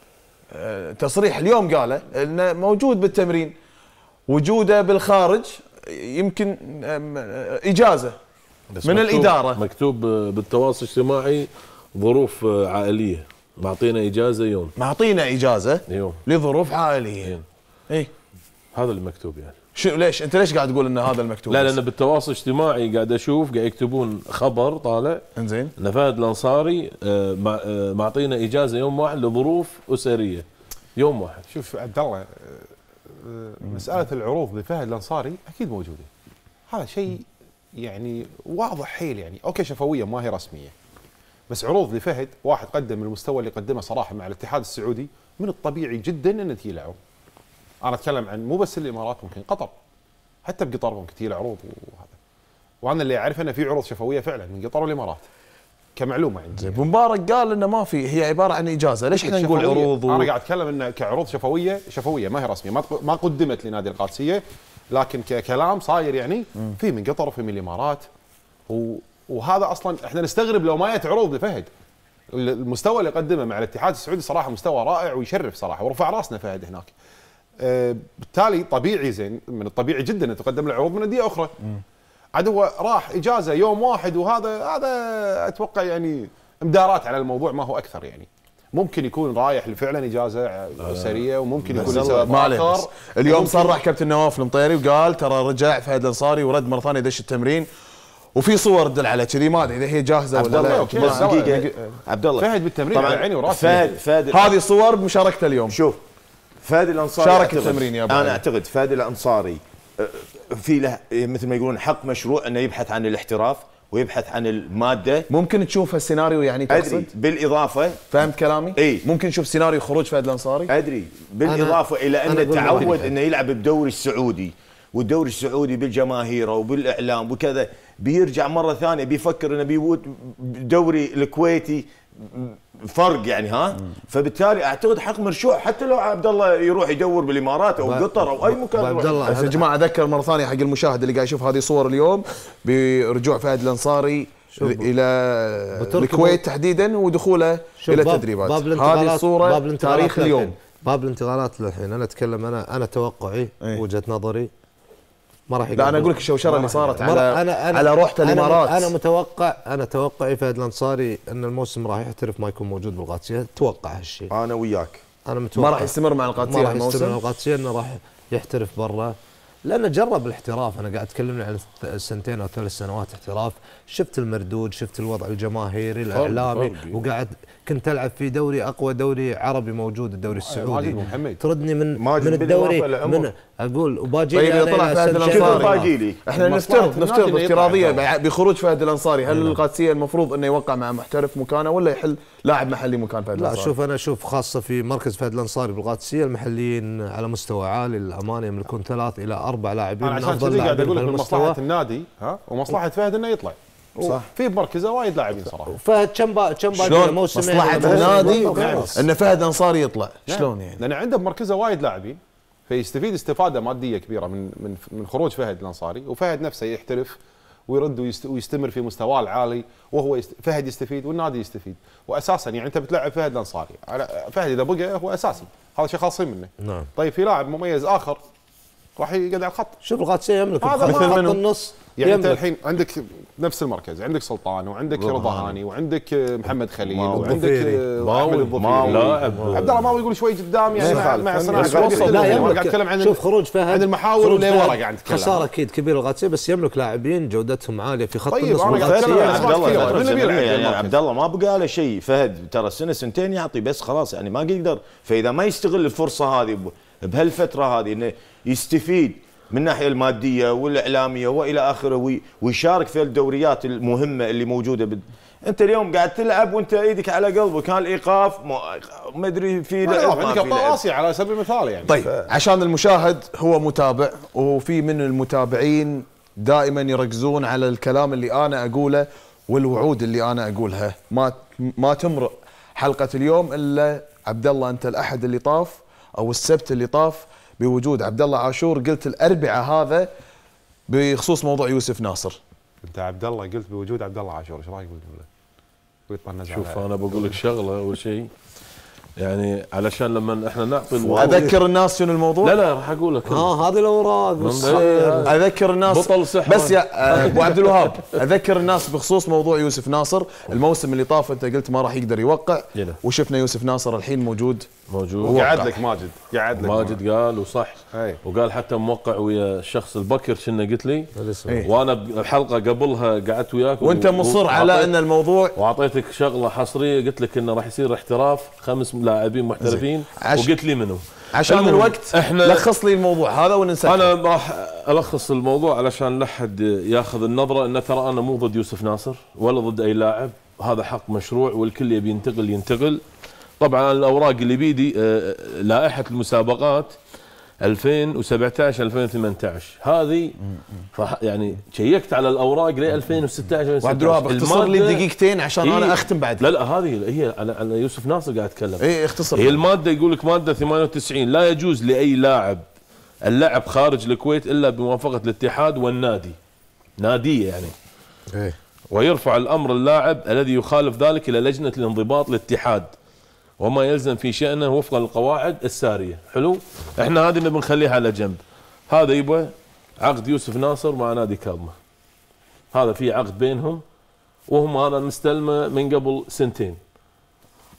تصريح اليوم قاله انه موجود بالتمرين وجوده بالخارج يمكن اجازه بس من مكتوب الاداره مكتوب بالتواصل الاجتماعي ظروف عائليه معطينا اجازه يوم معطينا اجازه يوم لظروف عائليه اي هذا اللي مكتوب يعني شو ليش انت ليش قاعد تقول ان هذا المكتوب؟ لا لان بالتواصل الاجتماعي قاعد اشوف قاعد يكتبون خبر طالع انزين ان فهد الانصاري معطينا اجازه يوم واحد لظروف اسريه يوم واحد. شوف عبد الله مساله العروض لفهد الانصاري اكيد موجوده هذا شيء يعني واضح حيل يعني اوكي شفويه ما هي رسميه بس عروض لفهد واحد قدم المستوى اللي قدمه صراحه مع الاتحاد السعودي من الطبيعي جدا انه تجي له عروض. انا اتكلم عن مو بس الامارات ممكن قطر حتى بقطر ممكن تجي له عروض وهذا وانا اللي اعرف انه في عروض شفويه فعلا من قطر والامارات كمعلومه عندي. ابو مبارك قال انه ما في هي عباره عن اجازه ليش احنا نقول عروض و... انا قاعد اتكلم انه كعروض شفويه شفويه ما هي رسميه ما ما قدمت لنادي القادسيه لكن ككلام صاير يعني في من قطر وفي من الامارات و... وهذا اصلا احنا نستغرب لو ما جت عروض لفهد. المستوى اللي قدمه مع الاتحاد السعودي صراحه مستوى رائع ويشرف صراحه ورفع راسنا فهد هناك. أه بالتالي طبيعي زين من الطبيعي جدا ان تقدم له عروض من انديه اخرى. عاد هو راح اجازه يوم واحد وهذا هذا اتوقع يعني مدارات على الموضوع ما هو اكثر يعني ممكن يكون رايح فعلا اجازه اسريه وممكن يكون سبب اخر. اليوم صرح كابتن نواف المطيري وقال ترى رجع فهد الانصاري ورد مره ثانيه دش التمرين، وفي صور تدل على كذي، ما ادري اذا هي جاهزه ولا لا. دقيقه عبد الله، فهد بالتمرين على عيني وراسي. فهد فهد هذه صور بمشاركته اليوم. شوف فهد الانصاري شارك التمرين يا ابو انا اعتقد فهد الانصاري في له مثل ما يقولون حق مشروع انه يبحث عن الاحتراف ويبحث عن الماده. ممكن تشوف السيناريو يعني تقصد؟ ادري بالاضافه فهمت كلامي؟ اي ممكن نشوف سيناريو خروج فهد الانصاري؟ ادري بالاضافه الى انه تعود انه يلعب بالدوري السعودي، والدوري السعودي بالجماهير وبالاعلام وكذا، بيرجع مره ثانيه بيفكر انه بيفوت بالدوري الكويتي فرق يعني ها. فبالتالي اعتقد حق مرشوع حتى لو عبد الله يروح يدور بالامارات او قطر او اي مكان. بس يا جماعه اذكر مره ثانيه حق المشاهد اللي قاعد يشوف هذه صور اليوم برجوع فهد الانصاري الى الكويت تحديدا ودخوله الى التدريبات. هذه الصوره تاريخ اليوم. باب الانتقالات للحين انا اتكلم، انا انا توقعي ايه؟ وجهه نظري ما راح. لا انا اقول لك الشوشره اللي صارت على أنا أنا على روحه الامارات. انا متوقع انا توقعي فهد الانصاري ان الموسم راح يحترف ما يكون موجود بالقادسيه، اتوقع هالشيء. انا وياك. انا متوقع ما راح يستمر مع القادسيه، ما راح يستمر مع القادسيه، انه راح يحترف برا، لانه جرب الاحتراف. انا قاعد اتكلم عن سنتين او ثلاث سنوات احتراف، شفت المردود، شفت الوضع الجماهيري الاعلامي، وقاعد كنت العب في دوري اقوى دوري عربي موجود، الدوري السعودي. تردني من من الدوري من اقول وباجي طيب اذا طلع فهد الانصاري احنا نفترض نفترض افتراضيه بخروج فهد الانصاري، هل القادسيه المفروض انه يوقع مع محترف مكانه ولا يحل لاعب محلي مكان فهد الانصاري؟ لا شوف انا اشوف خاصه في مركز فهد الانصاري بالقادسيه المحليين على مستوى عالي للامانه، يملكون ثلاث الى اربع لاعبين من افضل اللاعبين. قاعد اقول لك من مصلحه النادي ها ومصلحه فهد انه يطلع. صح. في بمركزه وايد لاعبين صراحه. فهد كم با كم باقي موسمين مصلحه النادي ان فهد انصاري يطلع. شلون يعني؟ لان عنده بمركزه وايد لاعبين، فيستفيد استفاده ماديه كبيره من من من خروج فهد الانصاري، وفهد نفسه يحترف ويرد ويستمر في مستواه العالي، وهو يست... فهد يستفيد والنادي يستفيد. واساسا يعني انت بتلعب فهد الانصاري، فهد اذا بقى هو اساسي، هذا شيء خاصين منه. نعم. طيب في لاعب مميز اخر راح يقعد على الخط. شوف القادسيه يملك خط النص. يعني انت الحين عندك نفس المركز، عندك سلطان وعندك رضا هاني وعندك محمد خليل وعندك احمد الظفيري لاعب عبد الله ماوي يقول شوي قدام يعني مع مع صناعه وسط. لا قاعد اتكلم عن شوف خروج فهد عن المحاور اللي ورا قاعد نتكلم. خساره اكيد كبيره القادسيه، بس يملك لاعبين جودتهم عاليه في خط النص. طيب انا قاعد اتكلم عن عبد الله يعني عبد الله ما بقى له شيء. فهد ترى سنه سنتين يعطي بس خلاص يعني ما يقدر، فاذا ما يستغل الفرصه هذه بهالفتره هذه انه يستفيد من الناحيه الماديه والاعلاميه والى اخره ويشارك في الدوريات المهمه اللي موجوده بد... انت اليوم قاعد تلعب وانت ايدك على قلبك، كان الايقاف ما ادري في لعب عندك ابطال اسيا على سبيل المثال يعني. طيب ف... عشان المشاهد هو متابع، وفي من المتابعين دائما يركزون على الكلام اللي انا اقوله والوعود اللي انا اقولها، ما ما تمرق حلقه اليوم الا عبد الله انت الاحد اللي طاف او السبت اللي طاف بوجود عبد الله عاشور قلت الاربعاء هذا بخصوص موضوع يوسف ناصر. انت عبد الله قلت بوجود عبد الله عاشور، ايش رايك بالجمله؟ شوف انا بقول لك شغله اول شيء، يعني علشان لما احنا نعطي اذكر الناس شنو الموضوع؟ لا لا راح اقول لك اه هذه الاوراق اذكر الناس بطل سحر. بس يا ابو عبد الوهاب اذكر الناس بخصوص موضوع يوسف ناصر. الموسم اللي طاف انت قلت ما راح يقدر يوقع، وشفنا يوسف ناصر الحين موجود موجود وقعد لك ماجد قعد لك ماجد قال وصح هي. وقال حتى موقع ويا الشخص البكر كنا قلت لي هي. وانا الحلقه قبلها قعدت وياك وانت مصر على ان الموضوع، واعطيتك شغله حصريه قلت لك انه راح يصير احتراف خمس لاعبين محترفين عش... وقلت لي منو عشان الوقت. احنا لخص لي الموضوع هذا وننسى. انا راح الخص الموضوع علشان لا حد ياخذ النظره ان ترى انا مو ضد يوسف ناصر ولا ضد اي لاعب، هذا حق مشروع والكل يبي ينتقل ينتقل. طبعا الاوراق اللي بيدي لائحه المسابقات ألفين وسبعة عشر ألفين وثمانية عشر هذه يعني شيكت على الاوراق ل ألفين وستة عشر. وعبد الوهاب اختصر لي دقيقتين عشان إيه؟ انا اختم بعد. لا لا هذه هي على على يوسف ناصر قاعد اتكلم. اي اختصر. هي الماده يقول لك ماده ثمانية وتسعين لا يجوز لاي لاعب اللعب خارج الكويت الا بموافقه الاتحاد والنادي، ناديه يعني. ايه. ويرفع الامر اللاعب الذي يخالف ذلك الى لجنه الانضباط الاتحاد وما يلزم في شأنه وفقا للقواعد السارية. حلو؟ احنا هذه بنخليها على جنب. هذا يبغى عقد يوسف ناصر مع نادي كاظمة، هذا في عقد بينهم وهم هذا مستلمه من قبل سنتين.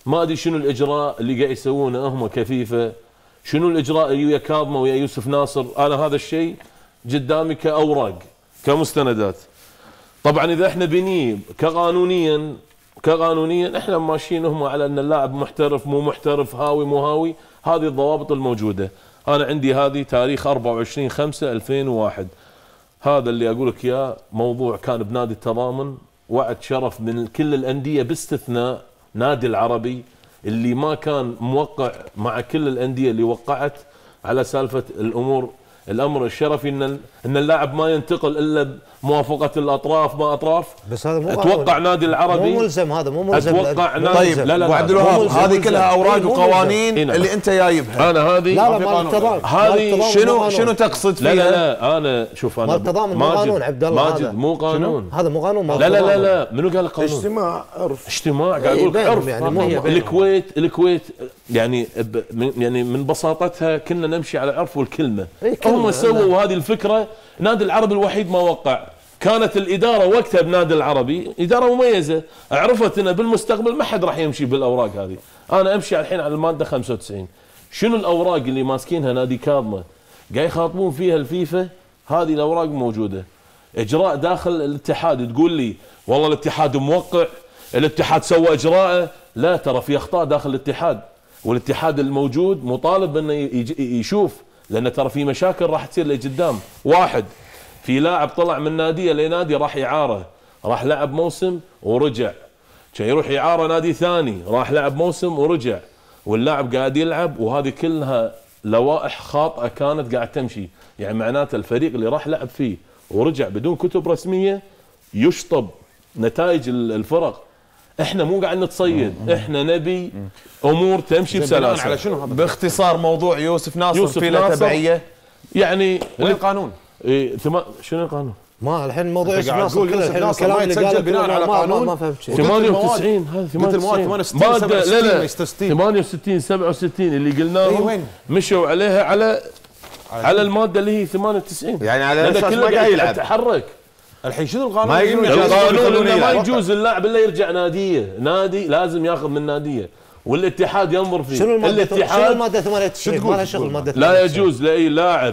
ما ادري شنو الاجراء اللي قاعد يسوونه هم كفيفا، شنو الاجراء اللي ويا كاظمه ويا يوسف ناصر. انا هذا الشيء قدامي كاوراق كمستندات. طبعا اذا احنا بنيه كقانونيا كقانونيا احنا ماشيين هم على ان اللاعب محترف مو محترف هاوي مو هاوي، هذه الضوابط الموجوده. انا عندي هذه تاريخ أربعة وعشرين خمسة ألفين وواحد، هذا اللي اقول لك اياه موضوع كان بنادي التضامن، وعد شرف من كل الانديه باستثناء نادي العربي اللي ما كان موقع مع كل الانديه اللي وقعت على سالفه الامور الامر الشرفي ان ان اللاعب ما ينتقل الا بموافقه الاطراف ما اطراف. بس هذا مو اتوقع نادي العربي مو ملزم، هذا مو ملزم. اتوقع نادي طيب لا لا وعبد الوهاب هذه كلها اوراق وقوانين اللي انت جايبها. انا هذه لا لا مال التضامن هذه شنو شنو تقصد فيها؟ لا لا لا انا شوف انا مال التضامن مو قانون عبد الله، ماجد مو قانون، هذا مو قانون. لا لا لا لا منو قال القانون؟ اجتماع عرف اجتماع قاعد اقول لك عرف يعني الكويت الكويت يعني يعني من بساطتها كنا نمشي على العرف والكلمه. هم سووا هذه الفكره. نادي العربي الوحيد ما وقع، كانت الاداره وقتها بنادي العربي اداره مميزه، عرفت انه بالمستقبل ما حد راح يمشي بالاوراق هذه. انا امشي الحين على الماده خمسة وتسعين. شنو الاوراق اللي ماسكينها نادي كاظمه قاعد يخاطبون فيها الفيفا؟ هذه الاوراق موجوده. اجراء داخل الاتحاد تقول لي والله الاتحاد موقع، الاتحاد سوى اجراءه. لا، ترى في اخطاء داخل الاتحاد، والاتحاد الموجود مطالب انه يشوف، لان ترى في مشاكل راح تصير لقدام. واحد، في لاعب طلع من ناديه لنادي راح اعاره، راح لعب موسم ورجع، كان يروح اعاره نادي ثاني راح لعب موسم ورجع، واللاعب قاعد يلعب، وهذه كلها لوائح خاطئه كانت قاعد تمشي. يعني معناته الفريق اللي راح لعب فيه ورجع بدون كتب رسميه يشطب نتائج الفرق. احنا مو قاعد نتصيد، احنا نبي امور تمشي بسلاسه. على شنو هذا؟ باختصار موضوع يوسف ناصر يوسف في له تبعيه يعني وين القانون؟ إيه ثم شنو القانون؟ ما الحين موضوع يوسف ناصر يوسف ناصر ما يتسجل بناء على قانون. ما فهمت شيء. ثمانية وتسعين هذا مثل مواد ثمانية وستين سبعة وستين ثمانية وستين سبعة وستين اللي قلناهم مشوا عليها على على الماده اللي هي ثمانية وتسعين، يعني على اساس ما قاعد يلعب تحرك. الحين شنو القانون؟ ما القانون انه ما يجوز اللاعب الا يرجع ناديه، نادي لازم ياخذ من ناديه والاتحاد ينظر فيه. شنو الماده؟ شنو الماده ثمانية وتسعين؟ ما لها شغل ماده. لا يجوز لاي لاعب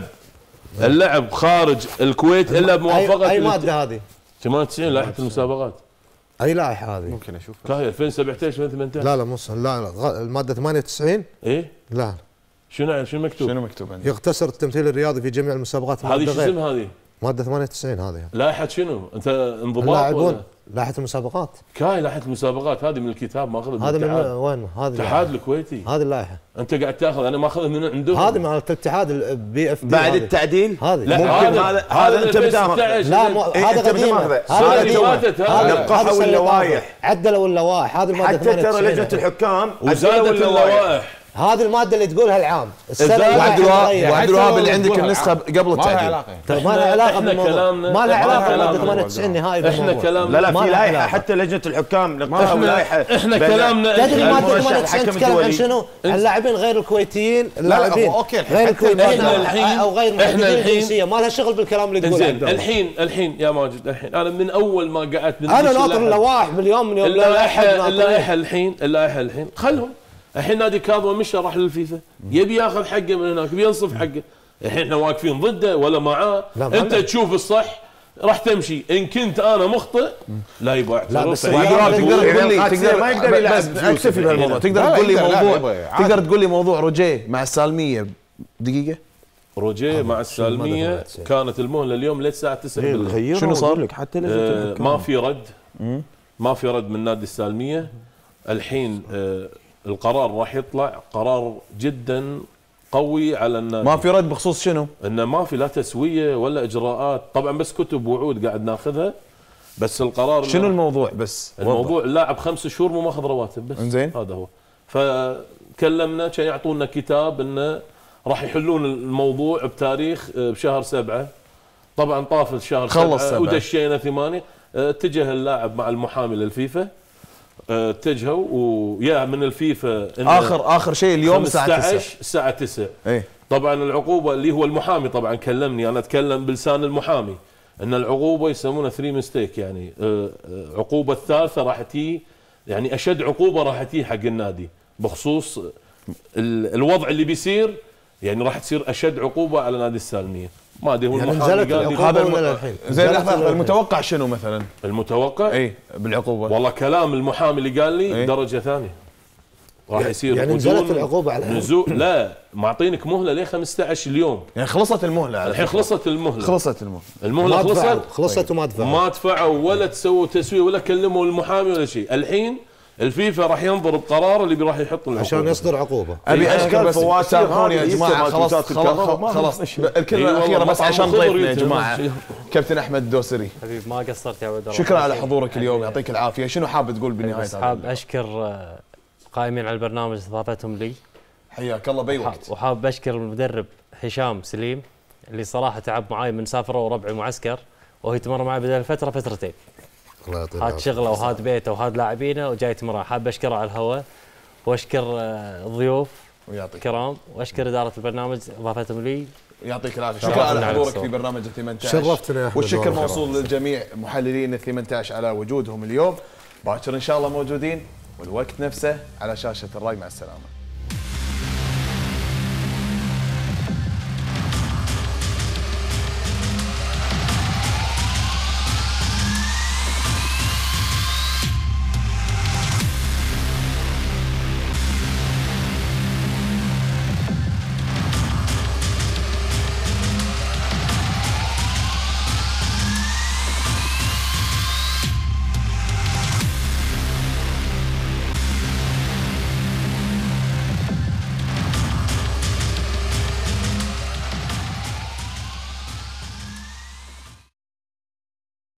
اللعب خارج الكويت الا بموافقه. اي ماده هذه؟ ثمانية وتسعين لائحه المسابقات. اي لائحه هذه؟ ممكن اشوف كاهي ألفين وسبعطعش ألفين وثمانية عشر. لا لا مو لا لا الماده ثمانية وتسعين. ايه لا شنو شنو مكتوب؟ شنو مكتوب عندك؟ يقتصر التمثيل الرياضي في جميع المسابقات. هذه شو اسمها هذه؟ ماده ثمانية وتسعين هذه. لائحه شنو؟ انت انضباط اللاعبون لائحه المسابقات. كاي لائحه المسابقات هذه من الكتاب ماخذها. هذا من وين؟ هذه الاتحاد الكويتي. هذه اللائحه انت قاعد تاخذ، انا ماخذها من عندهم. هذه مال الاتحاد البي اف بي بعد التعديل. هذه لا هذا هذا, هذا انت بتاخذ. لا هذا قديم. هذا قديم. نقحوا اللوائح، عدلوا اللوائح. هذه الماده حتى ترى لجنه الحكام وزادت اللوائح. هذه الماده اللي تقولها العام. وعبد الوهاب وعبد الوهاب اللي عندك النسخه قبل التعديل. ما لها علاقه بالموضوع، ما لها علاقه بماده ثمانية وتسعين نهائي بالموضوع. احنا كلامنا لا لا في لائحه حتى لجنه الحكام نقحوا لائحه. احنا كلامنا تدري ماده ثمانية وتسعين تتكلم عن شنو؟ عن اللاعبين غير الكويتيين، اللاعبين غير الكويتيين او غير محددين الجنسيه، ما لها شغل بالكلام اللي تقوله. الحين الحين يا ماجد الحين انا من اول ما قعدت انا ناطر اللوائح من يوم من يوم. اللائحه اللائحه الحين اللائحه الحين خلهم. الحين نادي كاظمه مشى راح للفيفا، يبي ياخذ حقه من هناك، يبي ينصف حقه. الحين احنا واقفين ضده ولا معاه؟ انت تشوف الصح راح تمشي. ان كنت انا مخطئ لا يبغى اعتذر. تقدر تقول لي تقدر ما يقدر يلعب اكتفي بهالموضوع. تقدر تقول لي موضوع تقدر تقول لي موضوع روجيه مع السالميه دقيقه؟ روجيه مع السالميه كانت المهله اليوم للساعه تسعة بالليل. شنو صار لك؟ حتى آه ما في رد، ما في رد من نادي السالميه. الحين آه القرار راح يطلع قرار جدا قوي على النادي. ما في رد بخصوص شنو؟ انه ما في لا تسويه ولا اجراءات، طبعا بس كتب وعود قاعد ناخذها. بس القرار شنو الموضوع؟ بس الموضوع اللاعب خمس شهور مو ماخذ رواتب بس. انزين هذا هو. فكلمنا كان يعطونا كتاب انه راح يحلون الموضوع بتاريخ بشهر سبعة. طبعا طاف الشهر خلص سبعة ودشينا ثمانية. اتجه اللاعب مع المحامي للفيفا، اتجهوا ويا من الفيفا اخر اخر شيء اليوم الساعه تسعة الساعه تسعة. ايه طبعا العقوبه اللي هو المحامي طبعا كلمني، انا اتكلم بلسان المحامي، ان العقوبه يسمونها ثري ميستيك، يعني عقوبه الثالثه راح تجي يعني اشد عقوبه راح تجي حق النادي بخصوص الوضع اللي بيصير، يعني راح تصير اشد عقوبه على نادي السالميه. ما ادري هو يعني المحامي نزلت قال لي العقوبه ولا الحين؟ زين لحظه، المتوقع شنو مثلا؟ المتوقع اي بالعقوبه والله كلام المحامي اللي قال لي إيه؟ درجه ثانيه راح يصير يعني نزلت العقوبه على الحين؟ نزول لا معطينك مهله ل خمسة عشر اليوم، يعني خلصت المهله على الحين خلصت المهله خلصت المهله المهله ما دفعوا. خلصت خلصت وما دفعوا ما دفعوا ولا تسووا تسويه ولا كلموا المحامي ولا شيء. الحين الفيفا راح ينظر بقرار اللي راح يحط العقوبه عشان يصدر عقوبه. ابي اشكر بس فواتير سامحوني يا هذه جماعه، لسه خلاص مالتات الكهرباء خلاص ما خلاص الكلمه إي الاخيره والله بس مطعم عشان خضر ضيفنا يا يتهم جماعه شيء. كابتن احمد الدوسري، حبيبي ما قصرت يا عبد الله. شكرا على حضورك اليوم، يعطيك العافيه. شنو حاب تقول بالنهايه؟ بس حاب اشكر آه، قائمين على البرنامج استضافتهم لي. حياك الله باي وقت. وحاب اشكر المدرب هشام سليم اللي صراحه تعب معاي من سافره وربعي معسكر، وهو يتمرن معي بدل الفتره فترتين. الله يعطيه هاد العافيه. شغله وهاد بيته وهاد لاعبينه وجاي يتمرن. حاب اشكره على الهواء، واشكر آه، الضيوف ويعطيك كرام، واشكر اداره البرنامج اضافتهم لي. يعطيك العافيه. شكرا على حضورك في برنامج ثمانية عشر. شرفتنا يا احمد. والشكر موصول للجميع محللين ثمانية عشر على وجودهم اليوم. باكر ان شاء الله موجودين، والوقت نفسه على شاشه الراي. مع السلامه.